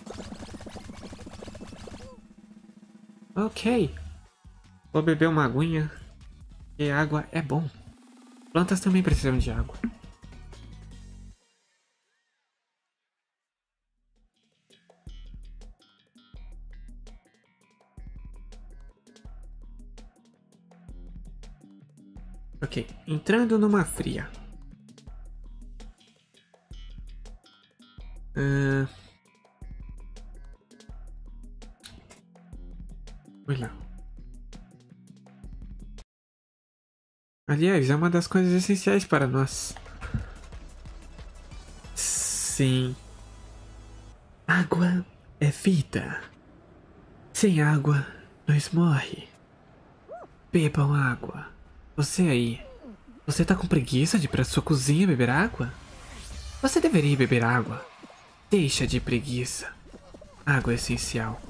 Ok. Vou beber uma aguinha. E água é bom. Plantas também precisam de água. Ok, entrando numa fria. Uh... Oi lá. Aliás, é uma das coisas essenciais para nós. Sim. Água é vida. Sem água, nós morre. Bebam água. Você aí, você tá com preguiça de ir pra sua cozinha beber água? Você deveria beber água. Deixa de preguiça. Água é essencial.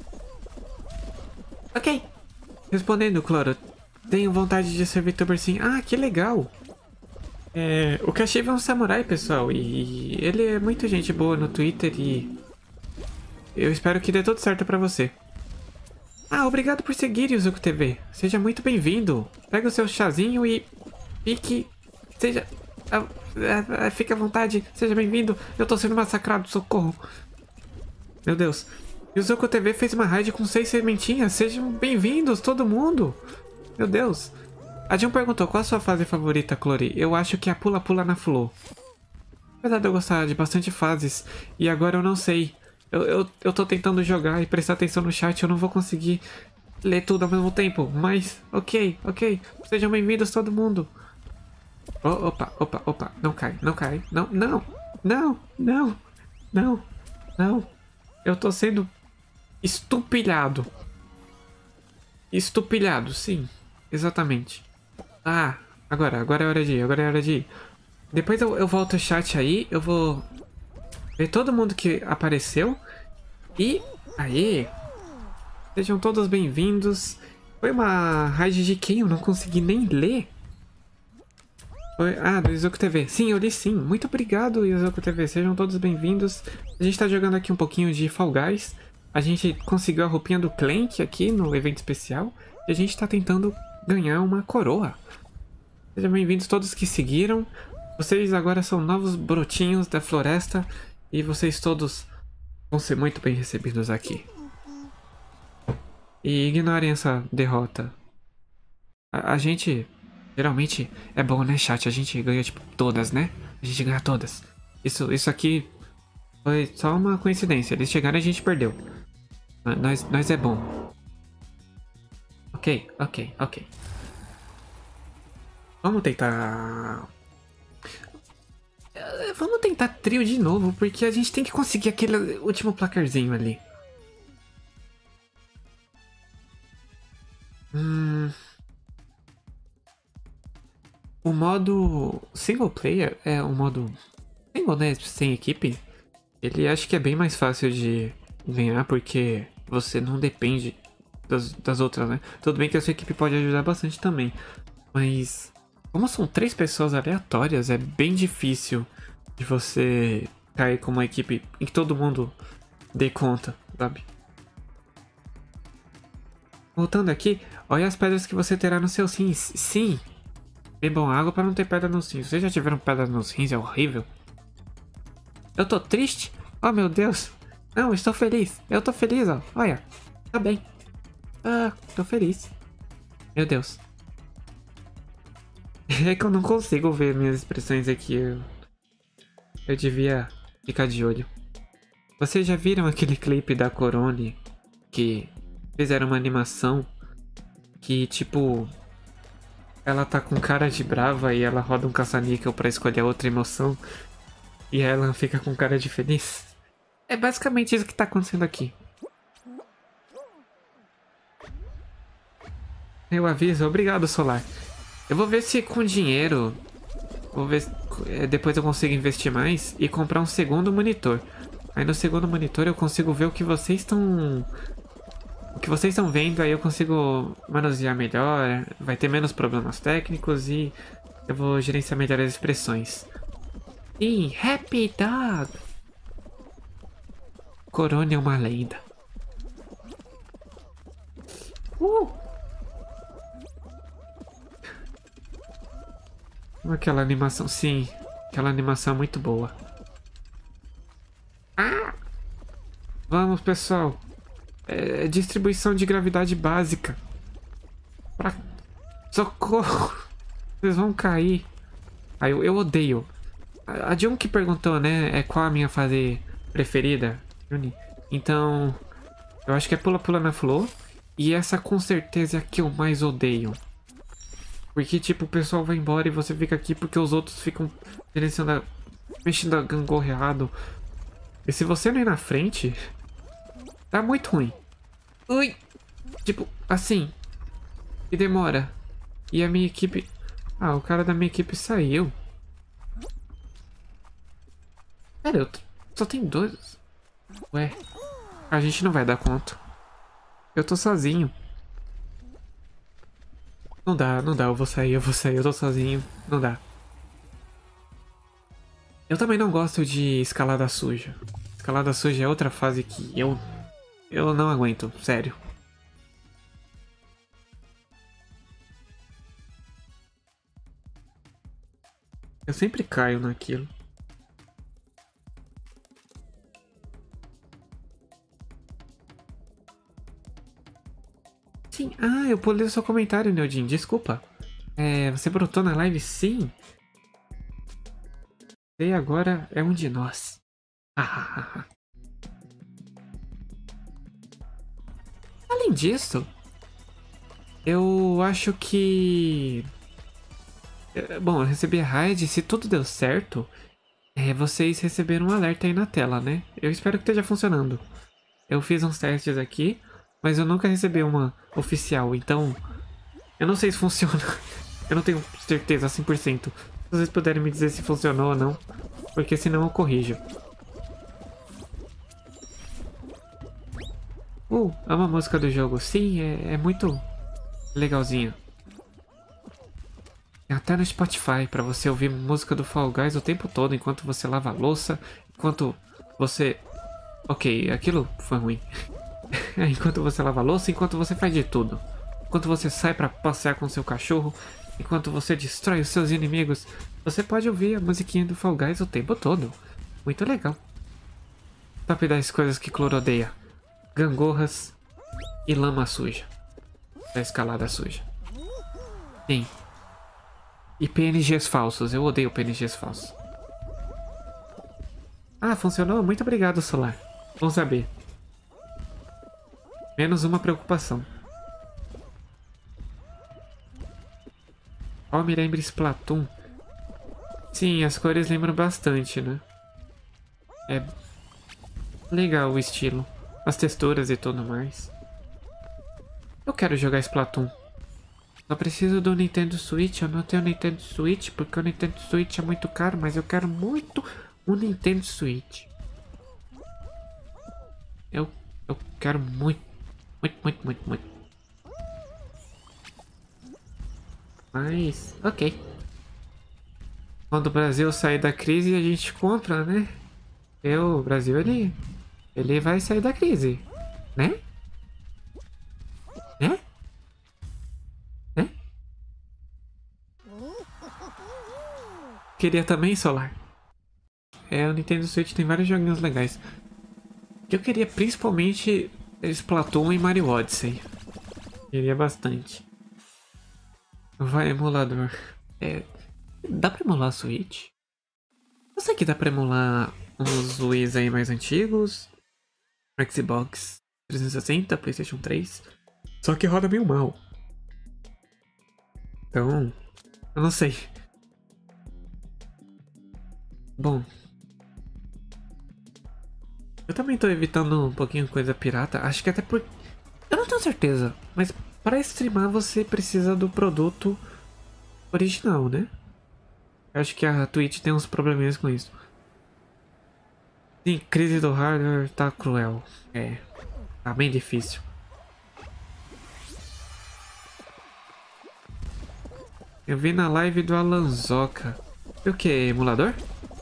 Ok. Respondendo, Cloro. Tenho vontade de ser VTuber sim. Ah, que legal. É, o Kashiv é um samurai, pessoal. E ele é muito gente boa no Twitter e... eu espero que dê tudo certo pra você. Ah, obrigado por seguir, Yuzuko T V. Seja muito bem-vindo. Pega o seu chazinho e... fique... seja... Ah, ah, fique à vontade. Seja bem-vindo. Eu tô sendo massacrado, socorro. Meu Deus. Yuzuko T V fez uma raid com seis sementinhas. Sejam bem-vindos, todo mundo. Meu Deus. A Jun perguntou, qual a sua fase favorita, Clori? Eu acho que é a pula-pula na Flo. Apesar de eu gostar de bastante fases, e agora eu não sei. Eu, eu, eu tô tentando jogar e prestar atenção no chat, eu não vou conseguir. ler tudo ao mesmo tempo, mas ok, ok. Sejam bem-vindos todo mundo. Oh, opa, opa, opa, não cai, não cai, não, não, não, não, não, não. Eu tô sendo estupilhado. Estupilhado, sim, exatamente. Ah, agora, agora é hora de ir, agora é hora de ir. Depois eu, eu volto o chat aí, eu vou ver todo mundo que apareceu. E, aí, sejam todos bem-vindos. Foi uma raid de quem? Eu não consegui nem ler. Foi, ah, do Izuku T V. Sim, eu li sim. Muito obrigado, Izuku T V. Sejam todos bem-vindos. A gente tá jogando aqui um pouquinho de Fall Guys. A gente conseguiu a roupinha do Clank aqui no evento especial. E a gente tá tentando ganhar uma coroa. Sejam bem-vindos todos que seguiram. Vocês agora são novos brotinhos da floresta. E vocês todos vão ser muito bem recebidos aqui. E ignorem essa derrota. A, a gente... Geralmente é bom, né, chat? A gente ganha, tipo, todas, né? A gente ganha todas. Isso, isso aqui foi só uma coincidência. Eles chegaram e a gente perdeu. Nós, nós é bom. Ok, ok, ok. Vamos tentar... Vamos tentar trio de novo, porque a gente tem que conseguir aquele último placarzinho ali. Hum... O modo single player é um modo single, né? Sem equipe. Ele acho que é bem mais fácil de ganhar porque você não depende das, das outras, né? Tudo bem que a sua equipe pode ajudar bastante também. Mas como são três pessoas aleatórias, é bem difícil de você cair com uma equipe em que todo mundo dê conta, sabe? Voltando aqui, olha as pedras que você terá no seu rins. Sim! Bebam água para não ter pedra nos rins. Vocês já tiveram pedra nos rins? É horrível. Eu tô triste? Oh, meu Deus. Não, estou feliz. Eu tô feliz, ó. Olha. Tá bem. Ah, tô feliz. Meu Deus. É que eu não consigo ver minhas expressões aqui. Eu, eu devia ficar de olho. Vocês já viram aquele clipe da Corone que fizeram uma animação que, tipo... Ela tá com cara de brava e ela roda um caça-níquel pra escolher outra emoção. E ela fica com cara de feliz. É basicamente isso que tá acontecendo aqui. Eu aviso. Obrigado, Solar. Eu vou ver se com dinheiro... Vou ver se depois eu consigo investir mais e comprar um segundo monitor. Aí no segundo monitor eu consigo ver o que vocês estão... O que vocês estão vendo, aí eu consigo manusear melhor, vai ter menos problemas técnicos e eu vou gerenciar melhor as expressões. Sim, Happy Dog! Corone é uma lenda. Uh! Aquela animação, sim, aquela animação é muito boa. Ah! Vamos, pessoal. É distribuição de gravidade básica. Pra... Socorro! Vocês vão cair. Ah, eu, eu odeio. A, a Jun que perguntou, né? É qual a minha fase preferida, Juni? Então, eu acho que é pula-pula na flor. E essa com certeza é a que eu mais odeio. Porque, tipo, o pessoal vai embora e você fica aqui porque os outros ficam gerenciando a... mexendo a gangorra errado. E se você não ir na frente... Tá muito ruim. Ui! Tipo, assim. E demora. E a minha equipe... Ah, o cara da minha equipe saiu. Pera, eu... Só tem dois. Ué. A gente não vai dar conta. Eu tô sozinho. Não dá, não dá. Eu vou sair, eu vou sair. Eu tô sozinho. Não dá. Eu também não gosto de escalada suja. Escalada suja é outra fase que eu... Eu não aguento, sério. Eu sempre caio naquilo. Sim, ah, eu pulei o seu comentário, Neodin, desculpa. É, você brotou na live, sim. E agora é um de nós. Além disso, Eu acho que... Bom, eu recebi a raid, se tudo deu certo, é, vocês receberam um alerta aí na tela, né? Eu espero que esteja funcionando. Eu fiz uns testes aqui, mas eu nunca recebi uma oficial, então... Eu não sei se funciona. Eu não tenho certeza cem por cento. Se vocês puderem me dizer se funcionou ou não, porque senão eu corrijo. Uh, é uma música do jogo. Sim, é, é muito legalzinha. Tem até no Spotify pra você ouvir música do Fall Guys o tempo todo, enquanto você lava a louça, enquanto você... Ok, aquilo foi ruim. Enquanto você lava a louça, enquanto você faz de tudo. Enquanto você sai pra passear com seu cachorro, enquanto você destrói os seus inimigos, você pode ouvir a musiquinha do Fall Guys o tempo todo. Muito legal. Top dez coisas que Cloro odeia. Gangorras e lama suja. Da escalada suja. Sim. E P N Gs falsos. Eu odeio P N Gs falsos. Ah, funcionou? Muito obrigado, Solar. Bom saber. Menos uma preocupação. Oh, me lembra Splatoon. Sim, as cores lembram bastante, né? É legal o estilo. As texturas e tudo mais. Eu quero jogar Splatoon. Só preciso do Nintendo Switch. Eu não tenho Nintendo Switch porque o Nintendo Switch é muito caro, mas eu quero muito o Nintendo Switch. Eu, eu quero muito, muito, muito, muito, muito. Mas, ok. Quando o Brasil sair da crise, a gente compra, né? E o Brasil, ele, ele vai sair da crise, né? Né? Né? Queria também, Solar. É, o Nintendo Switch tem vários joguinhos legais. Eu queria principalmente Splatoon e Mario Odyssey. Queria bastante. Vai, emulador. É, dá pra emular a Switch? Eu sei que dá pra emular uns Wii's aí mais antigos. Xbox trezentos e sessenta, PlayStation três. Só que roda meio mal. Então, eu não sei. Bom. Eu também tô evitando um pouquinho coisa pirata. Acho que até por... Eu não tenho certeza. Mas para streamar você precisa do produto original, né? Eu acho que a Twitch tem uns probleminhas com isso. Sim, crise do hardware tá cruel. É, tá bem difícil. Eu vi na live do Alanzoca. E o que? Emulador?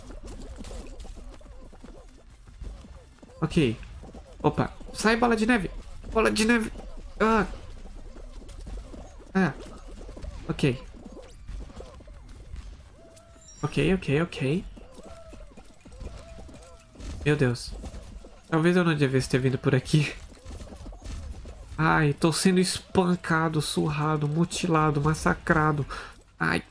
Ok. Opa, sai bola de neve. Bola de neve. Ah. Ah. Ok. Ok, ok, ok. Meu Deus. Talvez eu não devesse ter vindo por aqui. Ai, tô sendo espancado, surrado, mutilado, massacrado. Ai.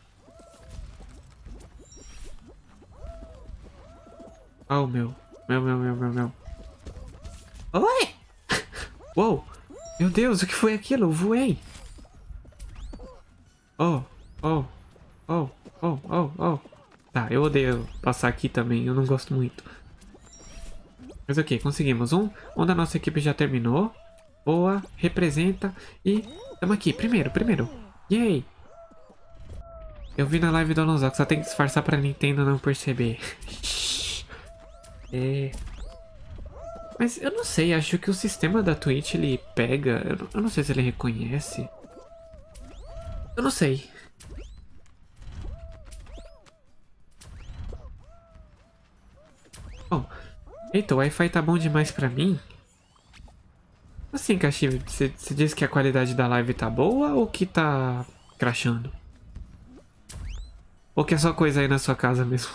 Oh, meu. Meu, meu, meu, meu, meu. Oi! Uou! Meu Deus, o que foi aquilo? Eu voei! Oh, oh, oh, oh, oh, oh. Tá, eu odeio passar aqui também, eu não gosto muito. Mas ok, conseguimos. Um, um da nossa equipe já terminou. Boa, representa. E estamos aqui, primeiro, primeiro. Yay! Eu vi na live do Alonso, só tem que disfarçar pra Nintendo não perceber. É... Mas eu não sei, acho que o sistema da Twitch ele pega. Eu não, eu não sei se ele reconhece. Eu não sei. Bom, eita, o Wi-Fi tá bom demais pra mim? Assim, Cachive, você, você diz que a qualidade da live tá boa ou que tá crashando? Ou que é só coisa aí na sua casa mesmo?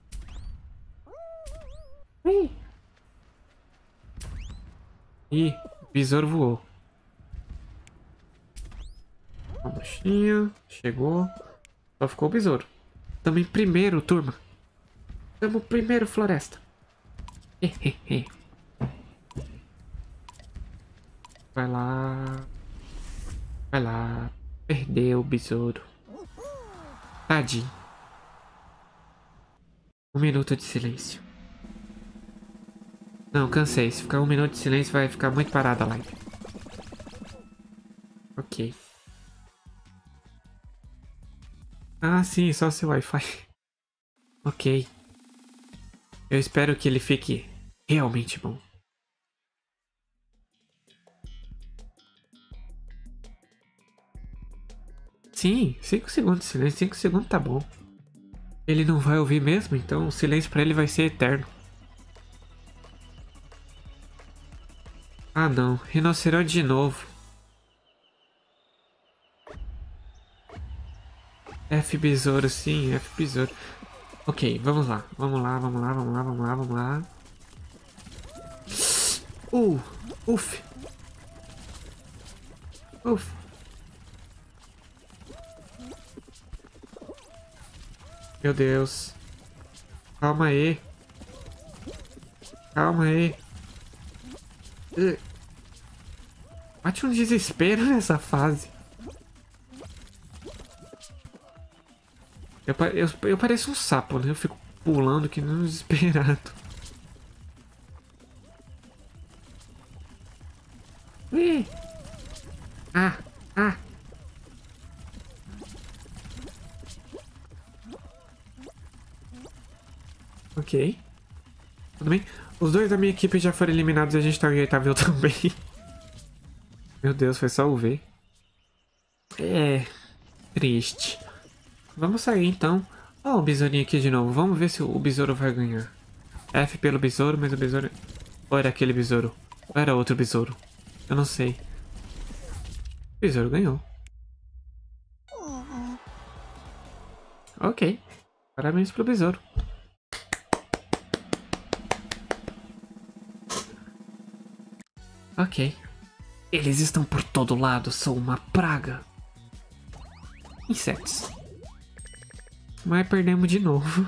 Ih, Ih o visor voou. Uma bruxinha, chegou. Só ficou o besouro. Tamo em primeiro, turma. Tamo primeiro, floresta. Vai lá. Vai lá. Perdeu o besouro. Tadinho. Um minuto de silêncio. Não, cansei. Se ficar um minuto de silêncio vai ficar muito parada a live. Ok. Ah, sim, só seu Wi-Fi. Ok. Eu espero que ele fique realmente bom. Sim, cinco segundos de silêncio. cinco segundos tá bom. Ele não vai ouvir mesmo, então o silêncio pra ele vai ser eterno. Ah não, rinoceronte de novo. F besouro, sim, F besouro. Ok, vamos lá, vamos lá, vamos lá, vamos lá, vamos lá, vamos lá. Uh, uf. Uf. Meu Deus. Calma aí. Calma aí. Uh. Bate um desespero nessa fase. Eu, eu, eu pareço um sapo, né? Eu fico pulando que nem um desesperado. Ih. Ah, ah. Ok. Tudo bem? Os dois da minha equipe já foram eliminados e a gente tá em oitavo também. Meu Deus, foi só o V. É. Triste. Vamos sair então. Ó, o besourinho aqui de novo. Vamos ver se o besouro vai ganhar. F pelo besouro, mas o besouro... Ou era aquele besouro? Ou era outro besouro? Eu não sei. O besouro ganhou. Ok. Parabéns pro besouro. Ok. Eles estão por todo lado. São uma praga. Insetos. Mas perdemos de novo.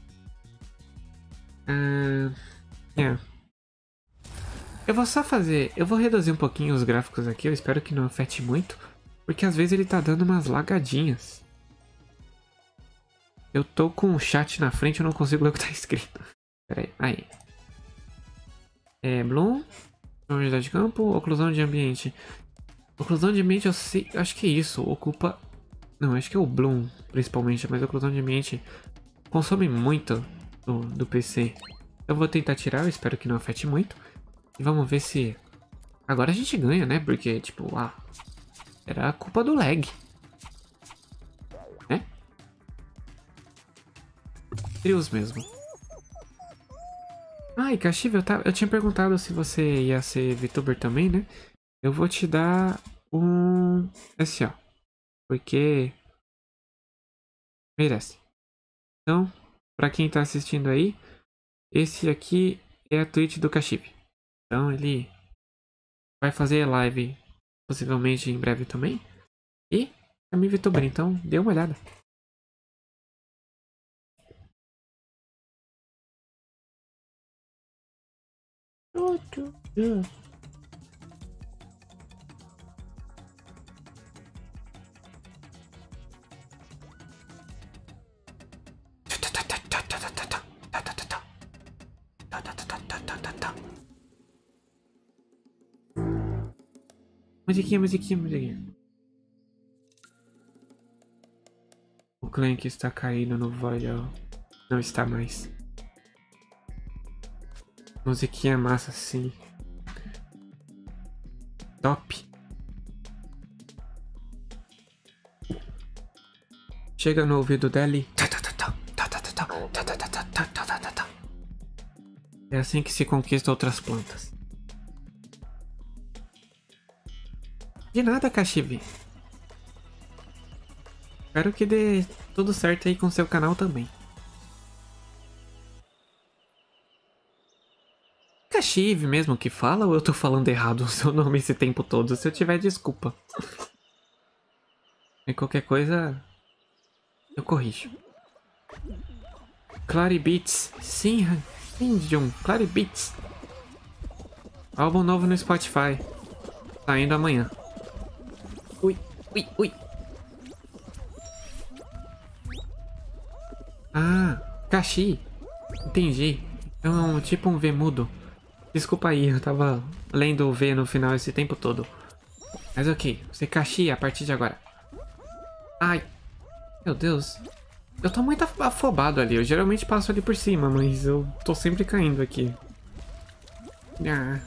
Ah, é. Eu vou só fazer... Eu vou reduzir um pouquinho os gráficos aqui. Eu espero que não afete muito. Porque às vezes ele tá dando umas lagadinhas. Eu tô com o chat na frente. Eu não consigo ler o que tá escrito. Pera aí. Aí. É, Bloom. Unidade de campo. Oclusão de ambiente. Oclusão de ambiente eu sei... Eu acho que é isso. Ocupa... Não, acho que é o Bloom, principalmente. Mas a oclusão de ambiente consome muito do, do P C. Eu vou tentar tirar. Eu espero que não afete muito. E vamos ver se... Agora a gente ganha, né? Porque, tipo, ah, era a culpa do lag. Né? Trios mesmo. Ah, e Kashiv, eu, tá... eu tinha perguntado se você ia ser VTuber também, né? Eu vou te dar um... Esse, ó. Porque... merece. Então, pra quem tá assistindo aí, esse aqui é a Twitch do Kashiv. Então, ele vai fazer live possivelmente em breve também. E é meu VTuber, então dê uma olhada. Musiquinha, musiquinha, musiquinha. O Clank está caindo no Voidal. Não está mais. Musiquinha massa, sim. Top. Chega no ouvido dele. É assim que se conquista outras plantas. De nada, Kashiv. Espero que dê tudo certo aí com seu canal também. Kashiv mesmo que fala ou eu tô falando errado o seu nome esse tempo todo? Se eu tiver, desculpa. E qualquer coisa, eu corrijo. Clary Beats. Sim, sim, John. Clary Beats. Álbum novo no Spotify. Saindo amanhã. Ui. Ui, ui. Ah, Kashi. Entendi. É um, tipo um V mudo. Desculpa aí, eu tava lendo o V no final esse tempo todo. Mas ok, você Kashi a partir de agora. Ai. Meu Deus. Eu tô muito af- afobado ali. Eu geralmente passo ali por cima, mas eu tô sempre caindo aqui. Ah.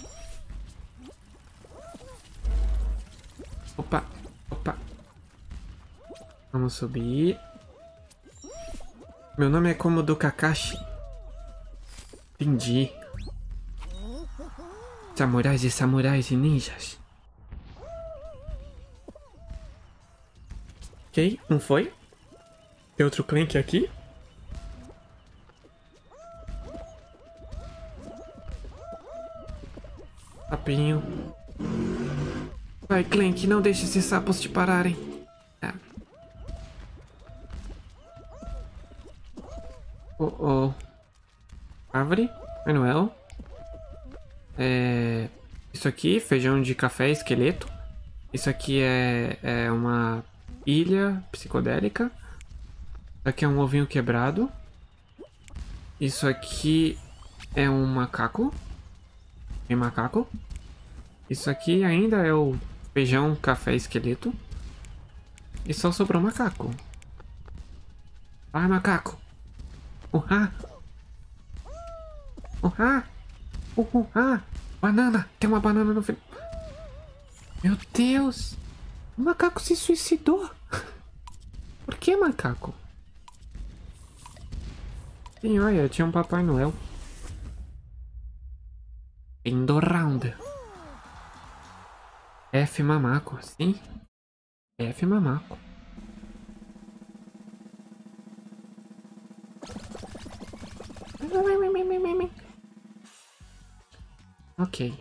Opa, opa. Vamos subir. Meu nome é Komodo Kakashi. Entendi. Samurais e samurais e ninjas. Ok, um foi. Tem outro Clank aqui. Sapinho. Vai, Clank, não deixe esses sapos te pararem. Ah. Oh, oh. Árvore. Manuel. É... Isso aqui, feijão de café, esqueleto. Isso aqui é, é uma ilha psicodélica. Isso aqui é um ovinho quebrado. Isso aqui é um macaco. Tem macaco. Isso aqui ainda é o feijão, café, esqueleto. E só sobrou macaco. Vai, macaco. Uhá. Uhá. Uhá. Banana. Tem uma banana no final. Meu Deus. O macaco se suicidou. Por que, macaco? Sim, olha, tinha um Papai Noel. End round. F mamaco, sim. F mamaco. Ok.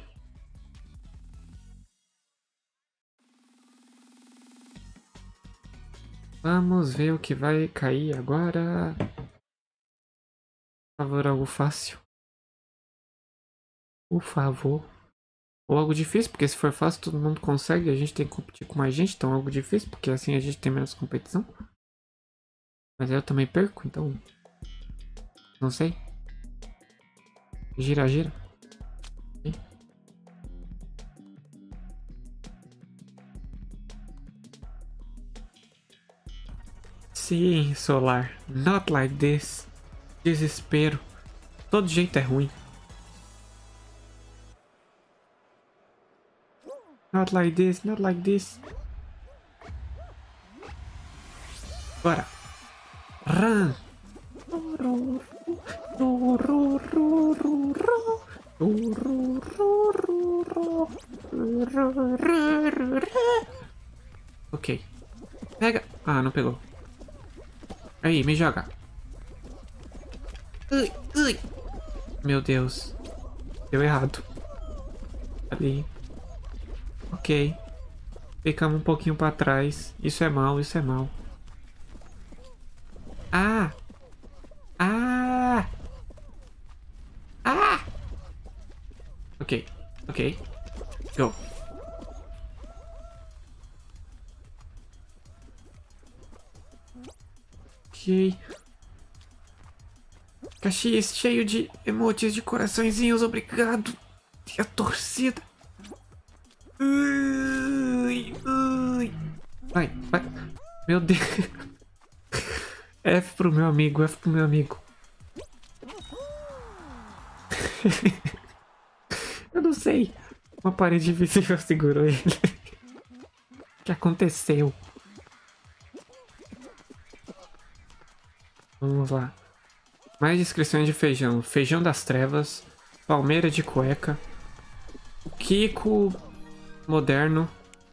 Vamos ver o que vai cair agora. Por favor, algo fácil. Por favor. Ou algo difícil, porque se for fácil todo mundo consegue. A gente tem que competir com mais gente, então algo difícil, porque assim a gente tem menos competição. Mas aí eu também perco, então... Não sei. Gira, gira. Ok. Sim, Solar. Not like this. Desespero. Todo jeito é ruim. Not like this, not like this. Bora. Run. Ok. Pega. Ah, não pegou. Aí, me joga. Ui, ui. Meu Deus. Deu errado. Ali. Ok. Ficamos um pouquinho pra trás. Isso é mal, isso é mal. Ah! Ah! Ah! Ok, ok. Go. Ok. Caxias cheio de emotes de coraçõezinhos, obrigado. E a torcida. Ui, ui. Vai, vai. Meu Deus. F pro meu amigo, F pro meu amigo. Eu não sei. Uma parede invisível segurou ele. O que aconteceu? Vamos lá. Mais descrições de feijão. Feijão das trevas. Palmeira de cueca. Kiko moderno.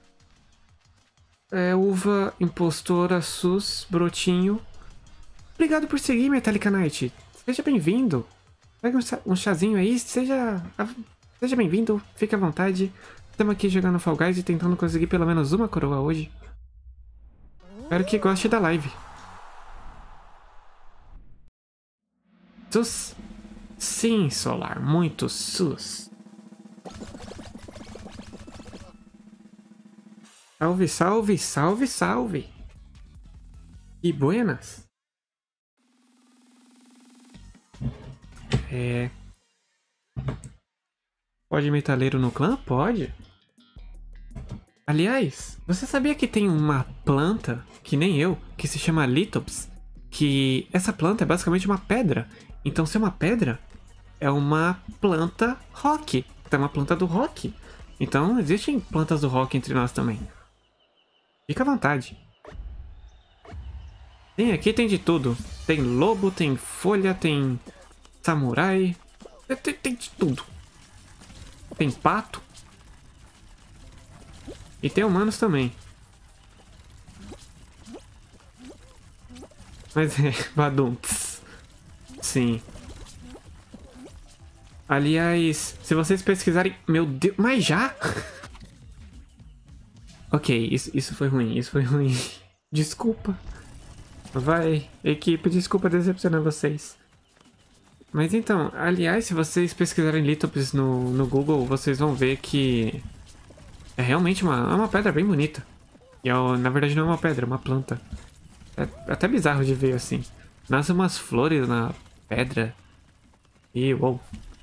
É, uva impostora sus brotinho. Obrigado por seguir, Metallica Knight. Seja bem-vindo. Pega um, chá- um chazinho aí. Seja, seja bem-vindo. Fique à vontade. Estamos aqui jogando Fall Guys e tentando conseguir pelo menos uma coroa hoje. Espero que goste da live. Sus. Sim, Solar. Muito sus. Salve, salve, salve, salve. E buenas. É... Pode metaleiro no clã? Pode. Aliás, você sabia que tem uma planta, que nem eu, que se chama Lithops? Que essa planta é basicamente uma pedra. Então, se é uma pedra, é uma planta rock. É uma planta do rock. Então, existem plantas do rock entre nós também. Fica à vontade. Tem, aqui tem de tudo. Tem lobo, tem folha, tem samurai. Tem, tem de tudo. Tem pato. E tem humanos também. Mas é, badunts. Sim. Aliás, se vocês pesquisarem... Meu Deus, mas já? Ok, isso, isso foi ruim, isso foi ruim. Desculpa. Vai, equipe, desculpa decepcionar vocês. Mas então, aliás, se vocês pesquisarem Lithops no, no Google, vocês vão ver que... É realmente uma, é uma pedra bem bonita. E é, na verdade não é uma pedra, é uma planta. É até bizarro de ver assim. Nascem umas flores na pedra. E uou.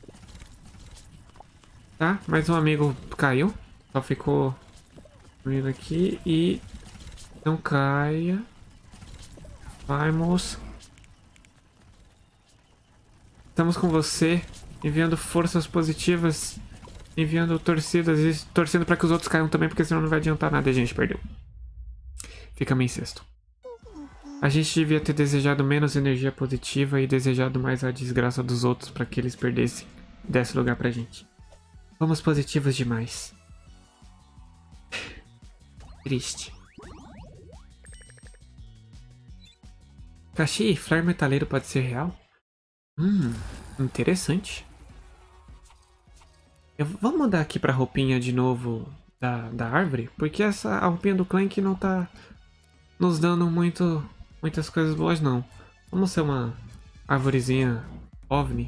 Tá, mais um amigo caiu. Só ficou vindo aqui e... Não caia. Vai, moço. Estamos com você. Enviando forças positivas. Enviando torcidas e torcendo pra que os outros caiam também, porque senão não vai adiantar nada e a gente perdeu. Fica meio incesto. A gente devia ter desejado menos energia positiva e desejado mais a desgraça dos outros pra que eles perdessem. Desse lugar pra gente. Fomos positivos demais. Triste. Kashi, flare metaleiro pode ser real? Hum, interessante. Eu, vamos mudar aqui pra roupinha de novo da, da árvore, porque essa a roupinha do Clank não tá nos dando muito, muitas coisas boas não. Vamos ser uma árvorezinha OVNI.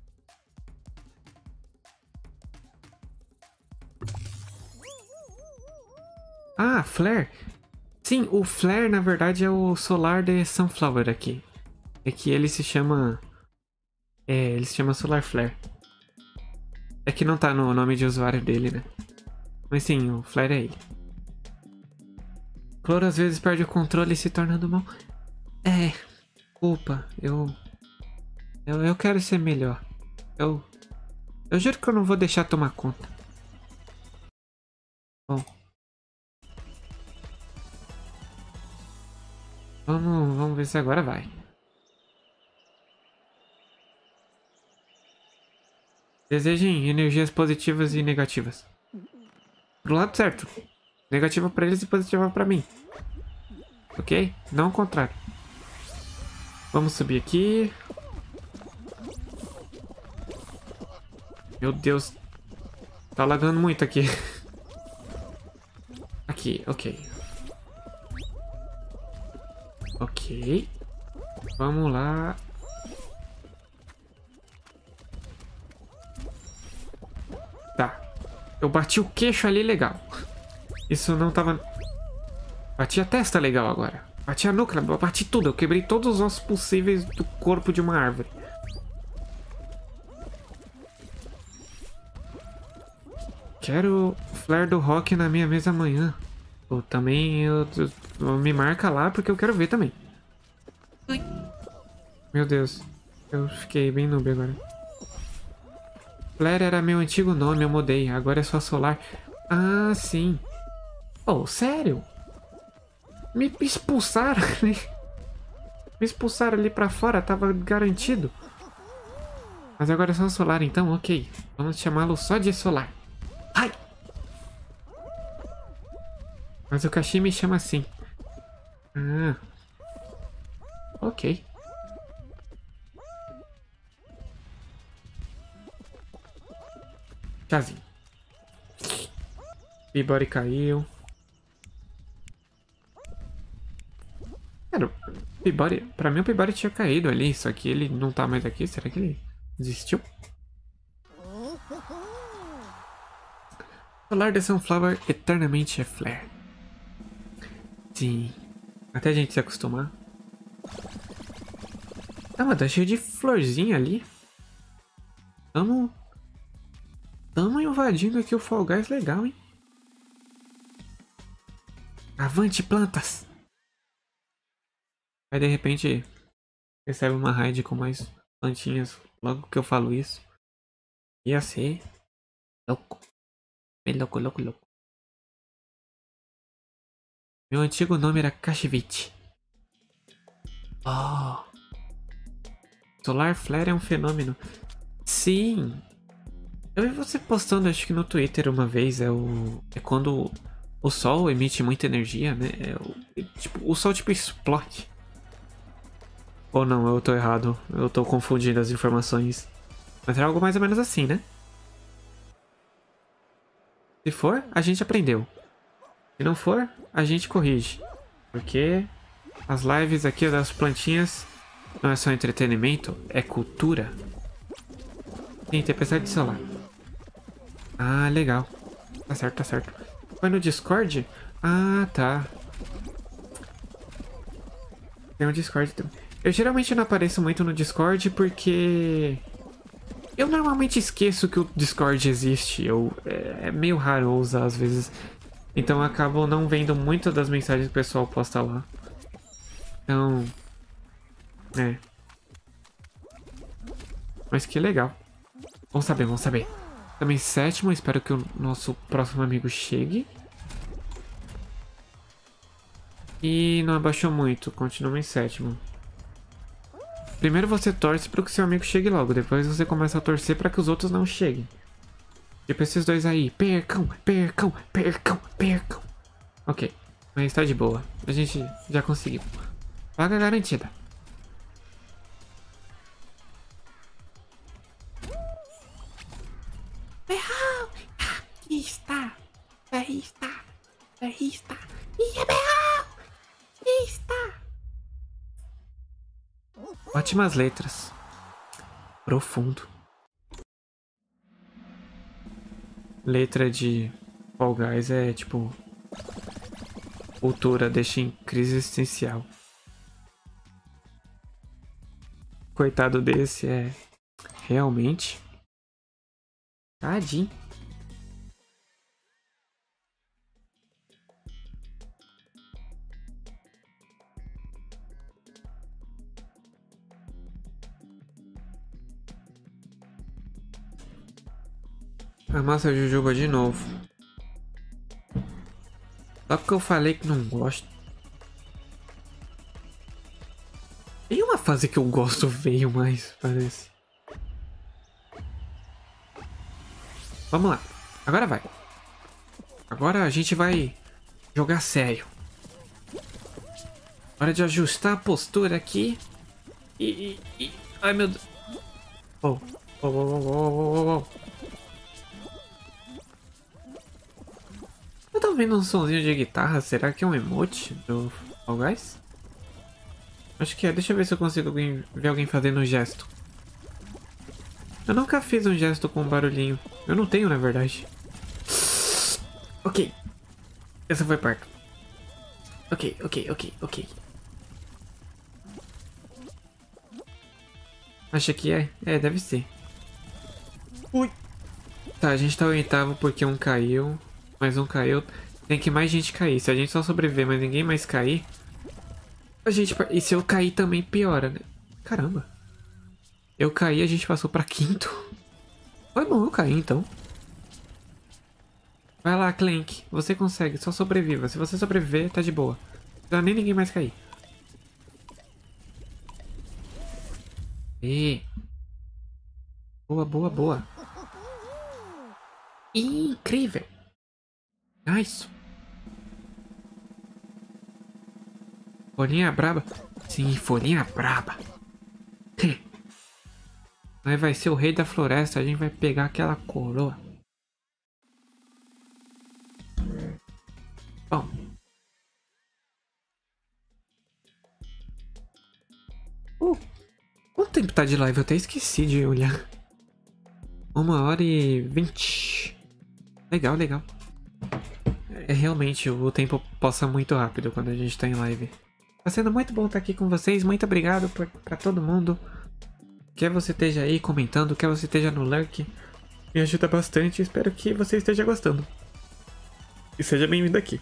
Ah, Flare. Sim, o Flare na verdade é o Solar de Sunflower aqui. É que ele se chama... É, ele se chama Solar Flare. É que não tá no nome de usuário dele, né? Mas sim, o Flare é ele. Cloro às vezes perde o controle se tornando mal. É, culpa, eu... eu... Eu quero ser melhor. Eu... Eu juro que eu não vou deixar tomar conta. Bom. Vamos, vamos ver se agora vai. Desejem energias positivas e negativas. Pro lado certo. Negativa pra eles e positiva pra mim. Ok? Não ao contrário. Vamos subir aqui. Meu Deus. Tá lagando muito aqui. Aqui, ok. Ok. Vamos lá. Tá. Eu bati o queixo ali legal. Isso não tava... Bati a testa legal agora. Bati a nuca, bati tudo. Eu quebrei todos os ossos possíveis do corpo de uma árvore. Quero o flare do rock na minha mesa amanhã. Ou também eu, eu, me marca lá porque eu quero ver também. Ui. Meu Deus. Eu fiquei bem noob agora. Flare era meu antigo nome, eu mudei. Agora é só Solar. Ah, sim. Oh, sério? Me expulsaram ali. Me expulsaram ali pra fora, tava garantido. Mas agora é só Solar, então, ok. Vamos chamá-lo só de Solar. Ai! Mas o Kashi me chama assim. Ah. Ok. Chazinho. Pibori caiu. Cara, o Pibori... Pra mim o Pibori tinha caído ali, só que ele não tá mais aqui. Será que ele desistiu? Solar de Sunflower eternamente é Flare. Sim. Até a gente se acostumar. Ah, mas tá cheio de florzinha ali. Tamo... Tamo invadindo aqui o Fall Guys legal, hein? Avante, plantas! Aí de repente recebe uma raid com mais plantinhas logo que eu falo isso. Ia ser louco. Bem louco, louco, louco. Meu antigo nome era Kashvit. Oh. Solar Flare é um fenômeno. Sim. Eu vi você postando, acho que no Twitter uma vez, é o... É quando o Sol emite muita energia, né? É o... é, tipo, o Sol tipo explode. Ou não, eu tô errado. Eu tô confundindo as informações. Mas é algo mais ou menos assim, né? Se for, a gente aprendeu. Se não for, a gente corrige. Porque as lives aqui das plantinhas não é só entretenimento, é cultura. Sim, tempestade solar. Ah, legal. Tá certo, tá certo. Foi no Discord? Ah, tá. Tem um Discord também. Eu geralmente não apareço muito no Discord porque... Eu normalmente esqueço que o Discord existe. Eu, é, é meio raro eu usar às vezes. Então eu acabo não vendo muitas das mensagens que o pessoal posta lá. Então... É. Mas que legal. Vamos saber, vamos saber. Também sétimo, espero que o nosso próximo amigo chegue. E não abaixou muito, continua em sétimo. Primeiro você torce para que seu amigo chegue logo, depois você começa a torcer para que os outros não cheguem. Tipo esses dois aí, percam, percam, percam, percam. Ok, mas tá de boa, a gente já conseguiu. Vaga garantida. Aqui está, aí está, aí está, e é real, está. Ótimas letras. Profundo. Letra de Fall Guys é tipo... Cultura deixa em crise existencial. Coitado desse é... Realmente... Tadinho. Amassa a jujuba de novo. Só porque eu falei que não gosto. Tem uma fase que eu gosto veio mais, parece. Vamos lá. Agora vai. Agora a gente vai jogar sério. Hora de ajustar a postura aqui. E... e, e... Ai, meu Deus. Oh. Oh, oh, oh, oh, oh, oh. Eu tô vendo um sonzinho de guitarra. Será que é um emote do Fall Guys? Acho que é. Deixa eu ver se eu consigo alguém, ver alguém fazendo um gesto. Eu nunca fiz um gesto com um barulhinho. Eu não tenho, na verdade. Ok. Essa foi perto. Ok, ok, ok, ok. Acha que é? É, deve ser. Ui. Tá, a gente tá oitavo porque um caiu. Mais um caiu. Tem que mais gente cair. Se a gente só sobreviver, mas ninguém mais cair... A gente... E se eu cair também piora, né? Caramba. Eu caí, a gente passou pra quinto. Foi bom eu cair, então. Vai lá, Clank. Você consegue. Só sobreviva. Se você sobreviver, tá de boa. Não precisa nem ninguém mais cair. E... Boa, boa, boa. Incrível. Nice. Folhinha braba. Sim, folhinha braba. Aí vai ser o rei da floresta. A gente vai pegar aquela coroa. Bom. Uh, quanto tempo tá de live? Eu até esqueci de olhar. Uma hora e vinte. Legal, legal. é realmente o tempo passa muito rápido quando a gente tá em live. Tá sendo muito bom estar aqui com vocês. Muito obrigado por, pra todo mundo. Quer você esteja aí comentando, quer você esteja no lurk. Me ajuda bastante. Espero que você esteja gostando. E seja bem-vindo aqui.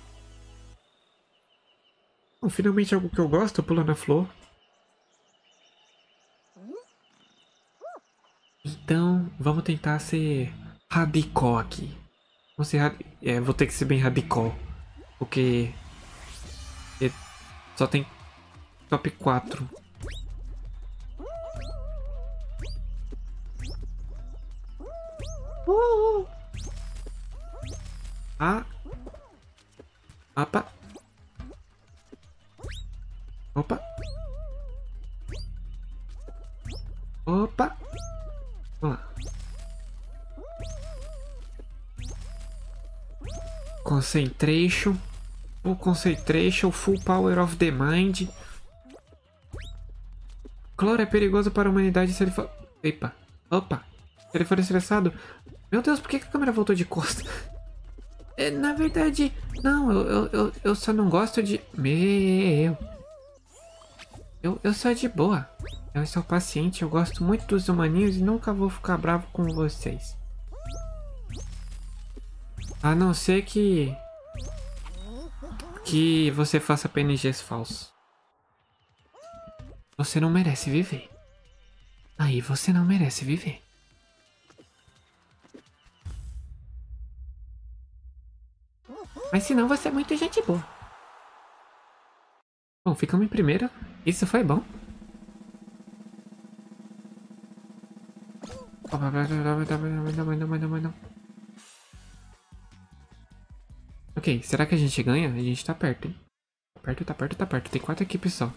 Bom, finalmente algo que eu gosto, pula na flor. Então, vamos tentar ser radical aqui. Vamos ser rad... é, vou ter que ser bem radical. Porque... é, só tem top quatro. Uh! Ah! Opa! Opa! Opa! Vamos lá. Concentration. Full concentration. Full power of the mind. Cloro é perigoso para a humanidade se ele for... Epa. Opa. Se ele for estressado... Meu Deus, por que a câmera voltou de costa? É, na verdade... Não, eu, eu, eu só não gosto de... Meu... Eu, eu sou de boa. Eu sou paciente, eu gosto muito dos humaninhos e nunca vou ficar bravo com vocês. A não ser que... Que você faça P N Gs falsos. Você não merece viver. Aí você não merece viver. Mas senão você é muito gente boa. Bom, ficamos em primeiro. Isso foi bom. Ok, será que a gente ganha? A gente tá perto, hein? Tá perto, tá perto, tá perto. Tem quatro equipes só.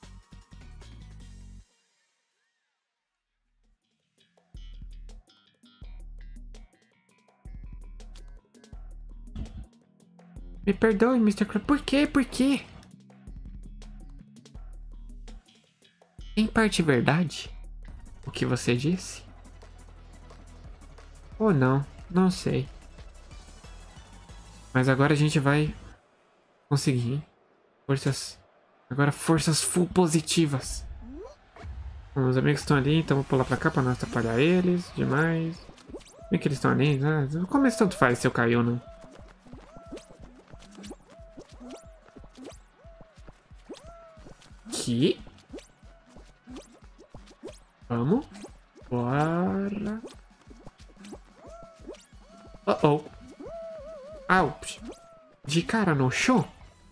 Me perdoe, mister Crab. Por quê? Por quê? Em parte verdade o que você disse? Ou não? Não sei. Mas agora a gente vai conseguir, hein? Forças... Agora forças full positivas. Bom, os amigos estão ali, então vou pular pra cá pra não atrapalhar eles. Demais. Bem que eles estão ali, né? No começo tanto faz se eu cair ou não. Que? Vamos. Bora. Oh oh. Ouch. De cara no chão.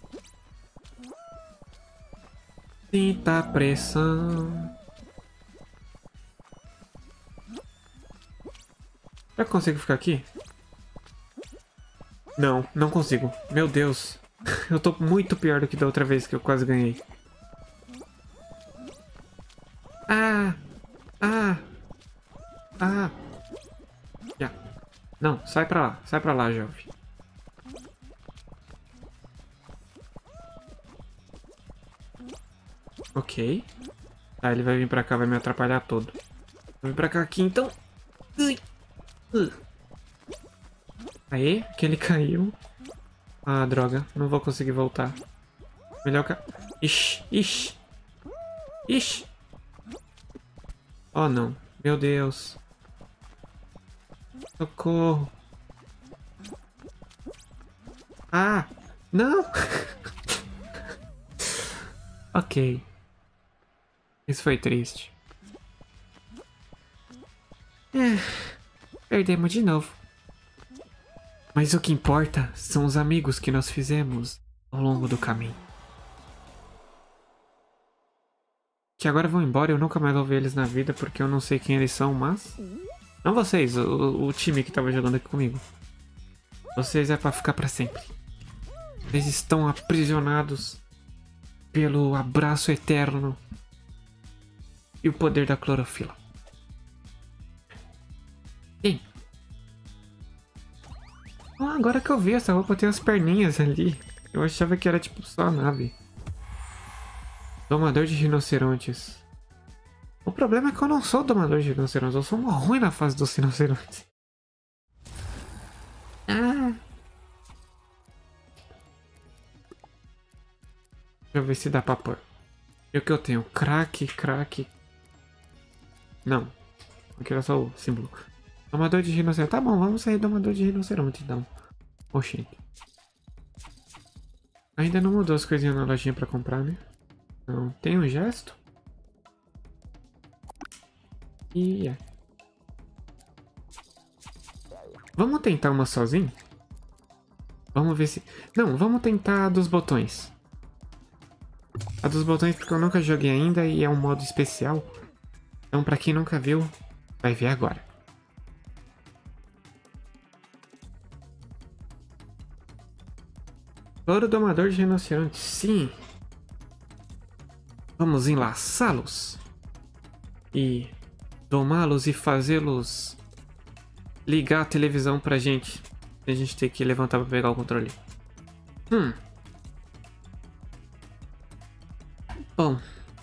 Sinta a pressão. Já consigo ficar aqui? Não, não consigo. Meu Deus. Eu tô muito pior do que da outra vez que eu quase ganhei. Ah! Ah! Ah! Já. Não, sai pra lá. Sai pra lá, jovem. Ok. Tá, ele vai vir pra cá, vai me atrapalhar todo. Vou vir pra cá aqui, então. Ui. Uh. Aê, que ele caiu. Ah, droga. Não vou conseguir voltar. Melhor que... Ixi, ixi. Ixi. Oh, não. Meu Deus. Socorro. Ah, não. Ok. Isso foi triste. É, perdemos de novo. Mas o que importa são os amigos que nós fizemos ao longo do caminho. Que agora vão embora e eu nunca mais vou ver eles na vida porque eu não sei quem eles são, mas... Não vocês, o, o time que tava jogando aqui comigo. Vocês é pra ficar pra sempre. Eles estão aprisionados pelo abraço eterno e o poder da clorofila. Ei. Ah, agora que eu vi, essa roupa tem as perninhas ali. Eu achava que era tipo só a nave. Domador de rinocerontes. O problema é que eu não sou domador de rinocerontes. Eu sou uma ruim na fase dos rinocerontes. Ah. eu ver se dá pra pôr. E o que eu tenho? Crack, crack. Não. Aqui era só o símbolo. Domador de rinoceronte. Tá bom, vamos sair do domador de rinoceronte então. Oxente. Ainda não mudou as coisinhas na lojinha pra comprar, né? Não. Tem um gesto? E é. Vamos tentar uma sozinho? Vamos ver se... Não, vamos tentar a dos botões. A dos botões porque eu nunca joguei ainda e é um modo especial. Então pra quem nunca viu, vai ver agora. Louro domador de rinoceronte, sim. Vamos enlaçá-los. E domá-los e fazê-los ligar a televisão pra gente. A gente tem que levantar pra pegar o controle. Hum. Bom.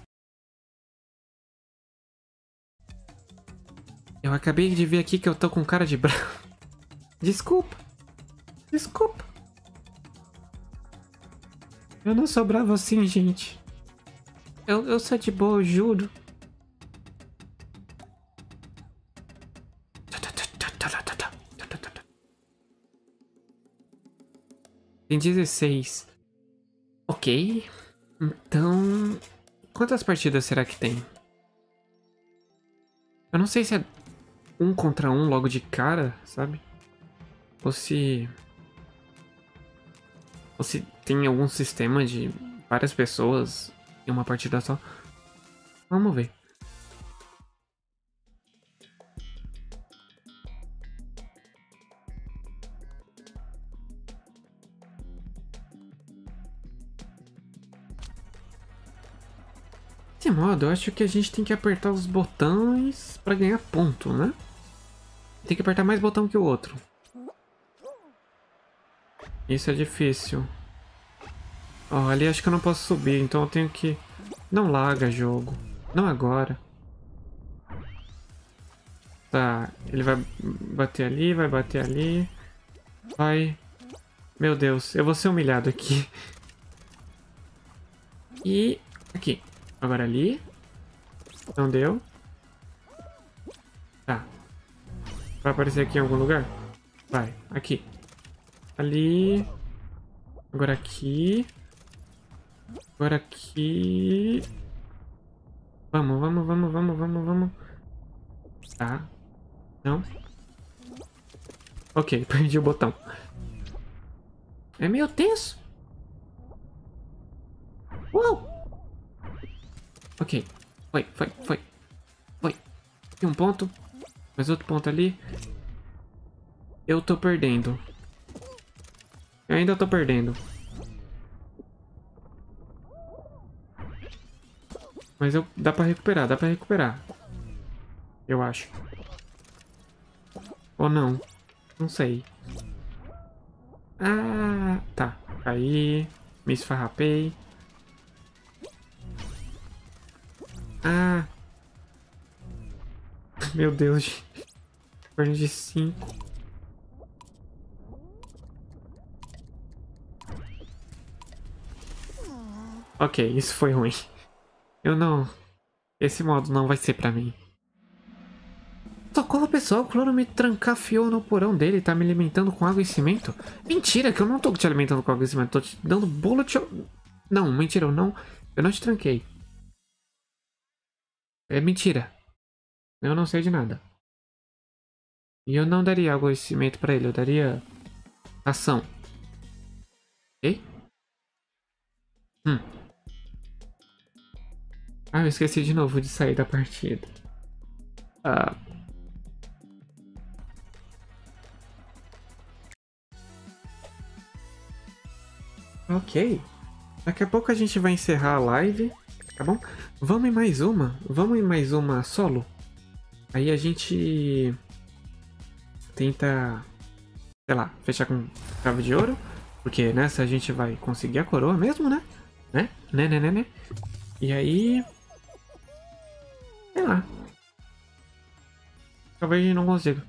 Eu acabei de ver aqui que eu tô com cara de bravo. Desculpa. Desculpa. Eu não sou bravo assim, gente. Eu, eu sou de boa, eu juro. Tem dezesseis. Ok. Então... Quantas partidas será que tem? Eu não sei se é um contra um logo de cara, sabe? Ou se... Ou se tem algum sistema de várias pessoas em uma partida só. Vamos ver. Desse modo, eu acho que a gente tem que apertar os botões pra ganhar ponto, né? Tem que apertar mais botão que o outro. Isso é difícil. Ó, ali acho que eu não posso subir, então eu tenho que... Não larga jogo. Não agora. Tá, ele vai bater ali, vai bater ali. Vai. Meu Deus, eu vou ser humilhado aqui. E... Aqui. Agora ali. Não deu. Tá. Vai aparecer aqui em algum lugar? Vai, aqui. Ali. Agora aqui. Agora aqui. Vamos, vamos, vamos, vamos, vamos, vamos. Tá. Não. Ok, perdi o botão. É meio tenso. Uou! Ok. Foi, foi, foi. Foi. Tem um ponto. Mais outro ponto ali. Eu tô perdendo. Eu ainda tô perdendo. Mas eu, dá pra recuperar, dá pra recuperar. Eu acho. Ou não. Não sei. Ah, tá. Caí. Me esfarrapei. Ah. Meu Deus. Perdi cinco. Ok, isso foi ruim. Eu não... Esse modo não vai ser pra mim. Socorro, pessoal. O cloro me trancafiou no porão dele e tá me alimentando com água e cimento. Mentira, que eu não tô te alimentando com água e cimento. Tô te dando bolo de... Não, mentira, eu não... Eu não te tranquei. É mentira. Eu não sei de nada. E eu não daria água e cimento pra ele. Eu daria... ação. Ok? Hum. Ah, eu esqueci de novo de sair da partida. Ah... Ok. Daqui a pouco a gente vai encerrar a live, tá bom? Vamos em mais uma? Vamos em mais uma solo? Aí a gente tenta, sei lá, fechar com chave de ouro. Porque nessa a gente vai conseguir a coroa mesmo, né? Né? Né, né, né, né? E aí... Sei lá. Talvez a gente não consiga.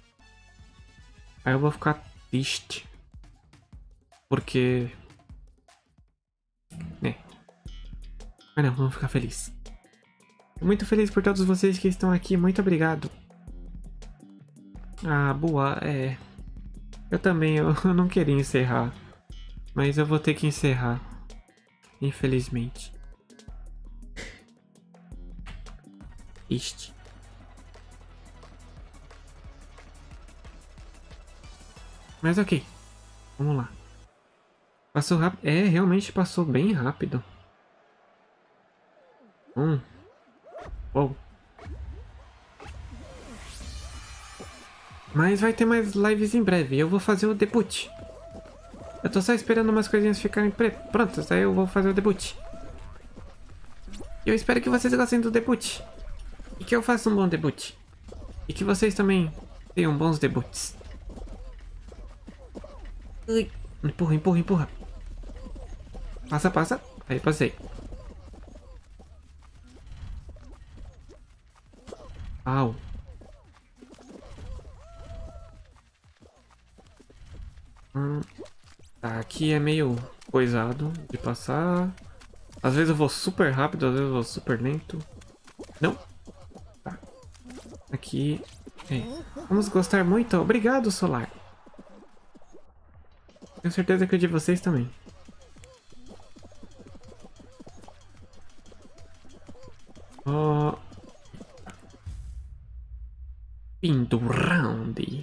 Aí eu vou ficar triste. Porque... Né? Mas não, vamos ficar felizes. Muito feliz por todos vocês que estão aqui. Muito obrigado. Ah, boa, é... Eu também, eu, eu não queria encerrar. Mas eu vou ter que encerrar. Infelizmente. Este. Mas ok. Vamos lá. Passou rápido. É, realmente passou bem rápido. Hum. Uou. Mas vai ter mais lives em breve. Eu vou fazer o debut. Eu tô só esperando umas coisinhas ficarem prontas. Aí eu vou fazer o debut. Eu espero que vocês gostem do debut. E que eu faça um bom debut. E que vocês também tenham bons debuts. Ui. Empurra, empurra, empurra. Passa, passa. Aí, passei. Au. Hum. Tá, aqui é meio coisado de passar. Às vezes eu vou super rápido, às vezes eu vou super lento. Não. Tá. Aqui. É. Vamos gostar muito. Obrigado, Solar. Tenho certeza que é de vocês também. Ó. Oh. Fim do round.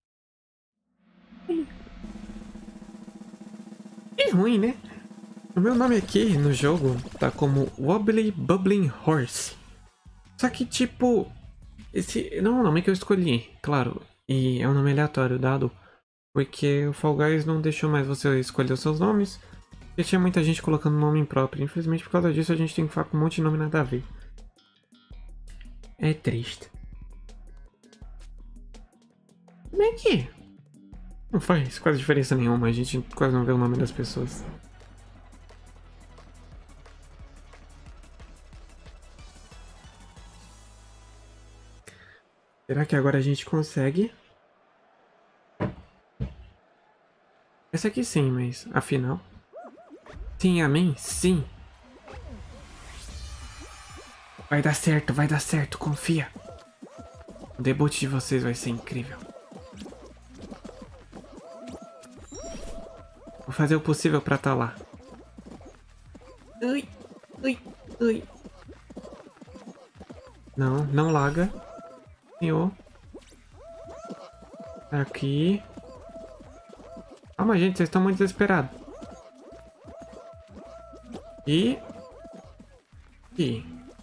É ruim, né? O meu nome aqui no jogo tá como Wobbly Bubbling Horse. Só que, tipo, esse não é o nome que eu escolhi, claro. E é um nome aleatório dado porque o Fall Guys não deixou mais você escolher os seus nomes. E tinha muita gente colocando nome impróprio. Infelizmente, por causa disso, a gente tem que falar com um monte de nome nada a ver. É triste. Como é que? Não faz quase diferença nenhuma. A gente quase não vê o nome das pessoas. Será que agora a gente consegue? Essa aqui sim, mas afinal... Sim, amém? Sim. Vai dar certo, vai dar certo, confia. O debut de vocês vai ser incrível. Vou fazer o possível pra estar lá. Ui, ui, ui. Não, não laga. Senhor. Aqui. Calma, gente, vocês estão muito desesperados. E... E...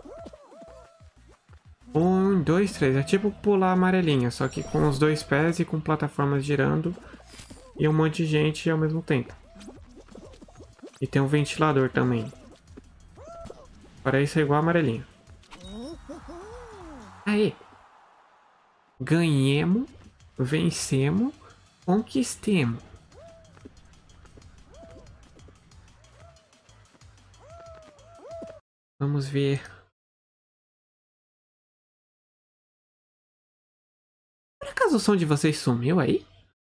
Um, dois, três. É tipo pular amarelinha, só que com os dois pés e com plataformas girando. E um monte de gente ao mesmo tempo. E tem um ventilador também. Para isso é igual amarelinho. Aí. Ganhemos. Vencemos. Conquistemos. Vamos ver. Por acaso o som de vocês sumiu aí?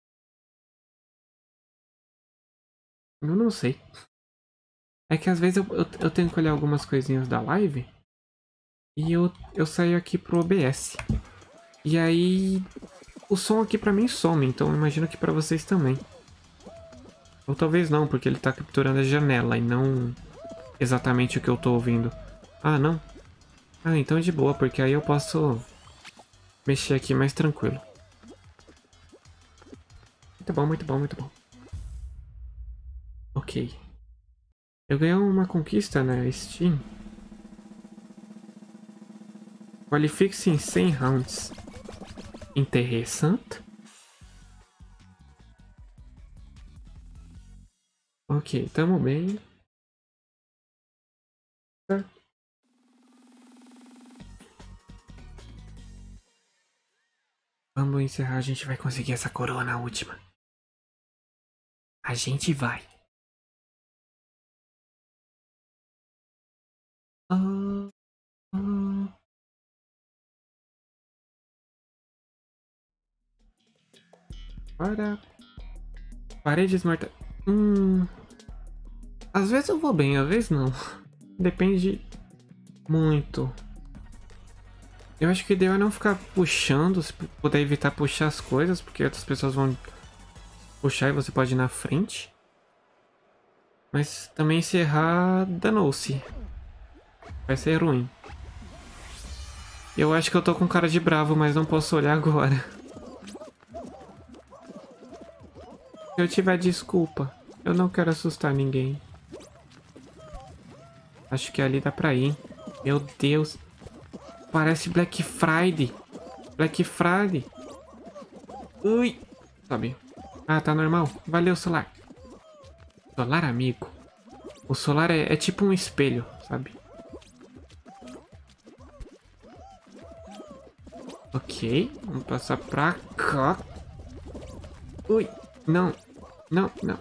Eu não sei. É que às vezes eu, eu, eu tenho que olhar algumas coisinhas da live. E eu, eu saio aqui pro O B S. E aí... O som aqui pra mim some, então eu imagino que pra vocês também. Ou talvez não, porque ele tá capturando a janela e não exatamente o que eu tô ouvindo. Ah, não? Ah, então é de boa, porque aí eu posso mexer aqui mais tranquilo. Muito bom, muito bom, muito bom. Ok. Eu ganhei uma conquista na Steam. Qualifique-se em cem rounds. Interessante. Ok, tamo bem. Tá. Vamos encerrar, a gente vai conseguir essa coroa na última. A gente vai. Ah, ah. Para. Paredes mortas. Hum. Às vezes eu vou bem, às vezes não. Depende muito. Eu acho que o ideal é não ficar puxando, se puder evitar puxar as coisas, porque outras pessoas vão puxar e você pode ir na frente. Mas também se errar, danou-se. Vai ser ruim. Eu acho que eu tô com cara de bravo, mas não posso olhar agora. Se eu tiver desculpa, eu não quero assustar ninguém. Acho que ali dá pra ir. Meu Deus. Parece Black Friday. Black Friday. Ui. Sobe. Ah, tá normal. Valeu, Solar. Solar amigo. O Solar é, é tipo um espelho, sabe? Ok. Vamos passar pra cá. Ui. Não. Não, não.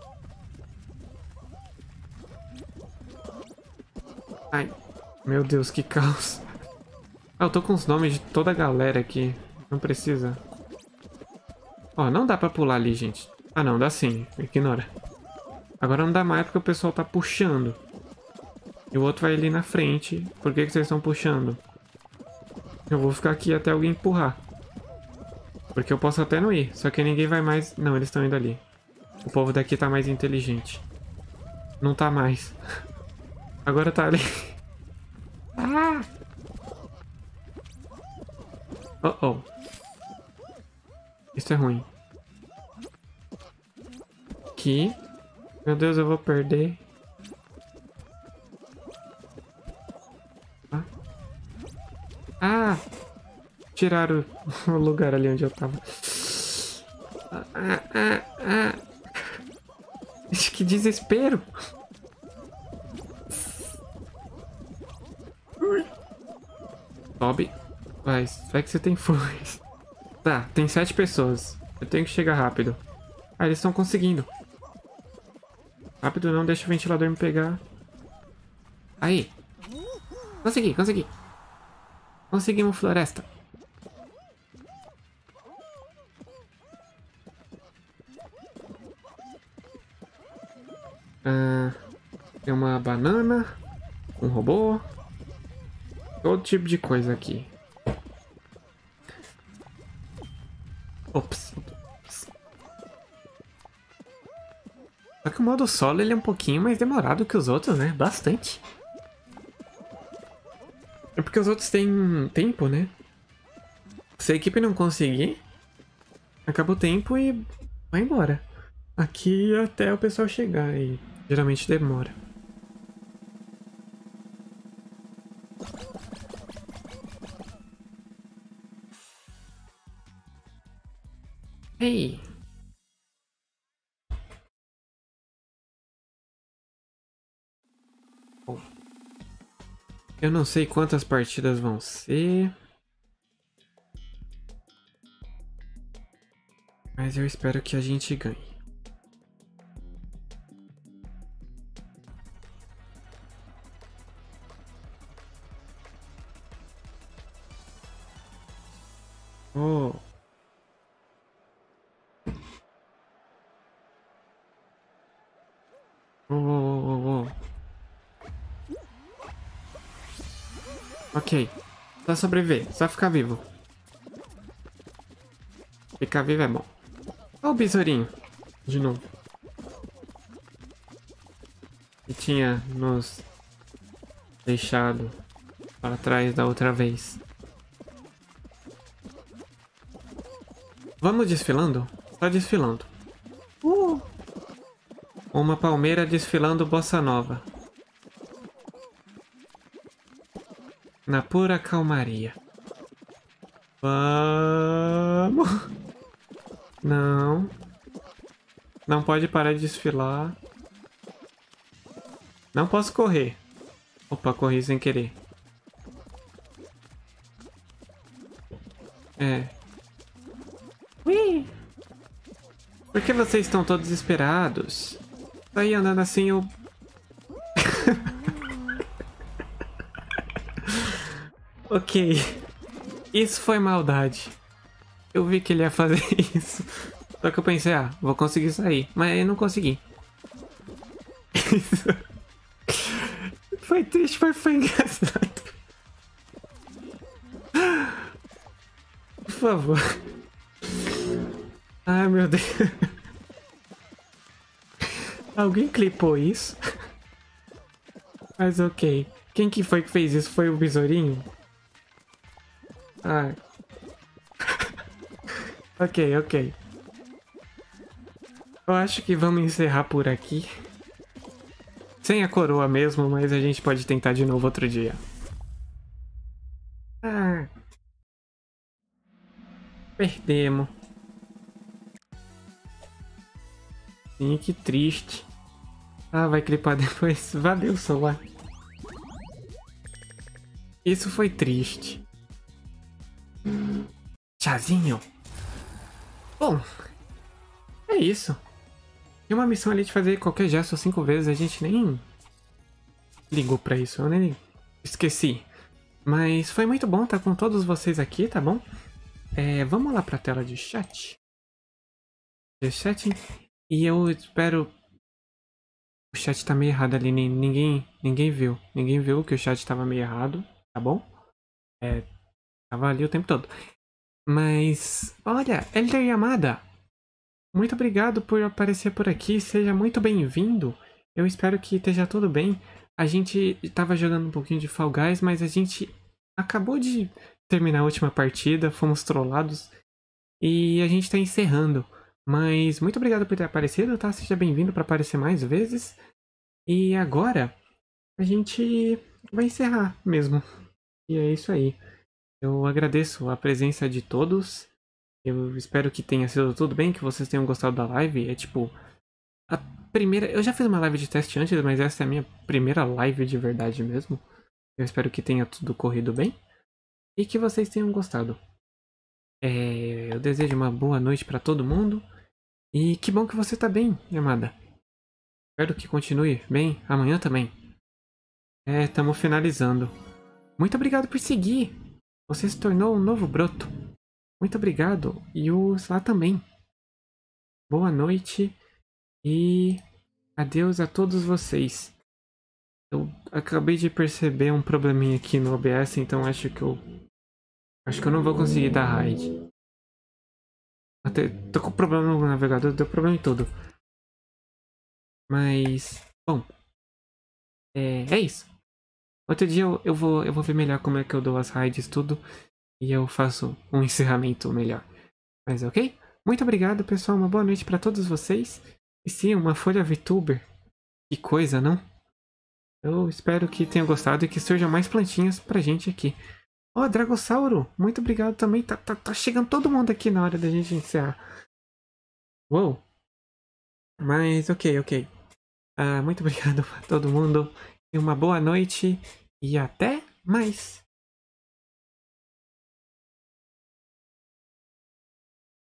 Ai. Meu Deus, que caos. Ah, eu tô com os nomes de toda a galera aqui. Não precisa. Ó, não dá pra pular ali, gente. Ah, não. Dá sim. Ignora. Agora não dá mais porque o pessoal tá puxando. E o outro vai ali na frente. Por que que vocês estão puxando? Eu vou ficar aqui até alguém empurrar. Porque eu posso até não ir. Só que ninguém vai mais... Não, eles estão indo ali. O povo daqui tá mais inteligente. Não tá mais. Agora tá ali. Ah! Oh, oh. Isso é ruim. Aqui. Meu Deus, eu vou perder. Ah! Ah! Tiraram o lugar ali onde eu tava. Ah, ah, ah. Que desespero! Sobe. Vai, vai que você tem força. Tá, tem sete pessoas. Eu tenho que chegar rápido. Ah, eles estão conseguindo. Rápido não, deixa o ventilador me pegar. Aí. Consegui, consegui. Conseguimos floresta. Ah, tem uma banana. Um robô. Todo tipo de coisa aqui. Ops. Ops. Só que o modo solo ele é um pouquinho mais demorado que os outros, né? Bastante. É porque os outros têm tempo, né? Se a equipe não conseguir, acaba o tempo e vai embora. Aqui até o pessoal chegar e geralmente demora. Ei! Bom, eu não sei quantas partidas vão ser. Mas eu espero que a gente ganhe. Oh! Oh, oh, oh, oh. Ok. Só sobreviver. Só ficar vivo. Ficar vivo é bom. Olha o besourinho. De novo. Que tinha nos deixado para trás da outra vez. Vamos desfilando? Só desfilando. Uh! Uma palmeira desfilando bossa nova. Na pura calmaria. Vamos. Não. Não pode parar de desfilar. Não posso correr. Opa, corri sem querer. É. Ui. Por que vocês estão todos desesperados? Tá aí andando assim, eu... Ok. Isso foi maldade. Eu vi que ele ia fazer isso. Só que eu pensei, ah, vou conseguir sair. Mas eu não consegui. foi triste, mas foi engraçado. Por favor. Ai, meu Deus. Alguém clipou isso? Mas ok. Quem que foi que fez isso? Foi o besourinho? Ah. Ok, ok. Eu acho que vamos encerrar por aqui. Sem a coroa mesmo, mas a gente pode tentar de novo outro dia. Ah. Perdemos. Sim, que triste. Ah, vai clipar depois. Valeu, Solar. Isso foi triste. Chazinho. Bom, é isso. Tem uma missão ali de fazer qualquer gesto cinco vezes. A gente nem ligou pra isso. Eu nem esqueci. Mas foi muito bom estar com todos vocês aqui, tá bom? É, vamos lá pra tela de chat. De chat. E eu espero... O chat tá meio errado ali. Ninguém, ninguém viu. Ninguém viu que o chat tava meio errado, tá bom? É, tava ali o tempo todo. Mas, olha, Elder Yamada, muito obrigado por aparecer por aqui, seja muito bem-vindo. Eu espero que esteja tudo bem. A gente tava jogando um pouquinho de Fall Guys, mas a gente acabou de terminar a última partida, fomos trollados e a gente tá encerrando. Mas muito obrigado por ter aparecido, tá? Seja bem-vindo para aparecer mais vezes. E agora a gente vai encerrar mesmo. E é isso aí. Eu agradeço a presença de todos. Eu espero que tenha sido tudo bem, que vocês tenham gostado da live. É tipo... A primeira... Eu já fiz uma live de teste antes, mas essa é a minha primeira live de verdade mesmo. Eu espero que tenha tudo corrido bem. E que vocês tenham gostado. É... Eu desejo uma boa noite pra todo mundo. E que bom que você tá bem, Yamada. Espero que continue bem amanhã também. É, estamos finalizando. Muito obrigado por seguir. Você se tornou um novo broto. Muito obrigado. E o lá também. Boa noite. E adeus a todos vocês. Eu acabei de perceber um probleminha aqui no O B S, então acho que eu... Acho que eu não vou conseguir dar raid. Até tô com problema no navegador, deu problema em tudo. Mas... Bom. É, é isso. Outro dia eu, eu, vou, eu vou ver melhor como é que eu dou as raids tudo. E eu faço um encerramento melhor. Mas ok? Muito obrigado, pessoal. Uma boa noite pra todos vocês. E sim, uma folha VTuber. Que coisa, não? Eu espero que tenham gostado e que surjam mais plantinhas pra gente aqui. Ó, oh, Dragossauro, muito obrigado também. Tá, tá, tá chegando todo mundo aqui na hora da gente encerrar. Uou. Mas ok, ok. Ah, muito obrigado a todo mundo. E uma boa noite. E até mais.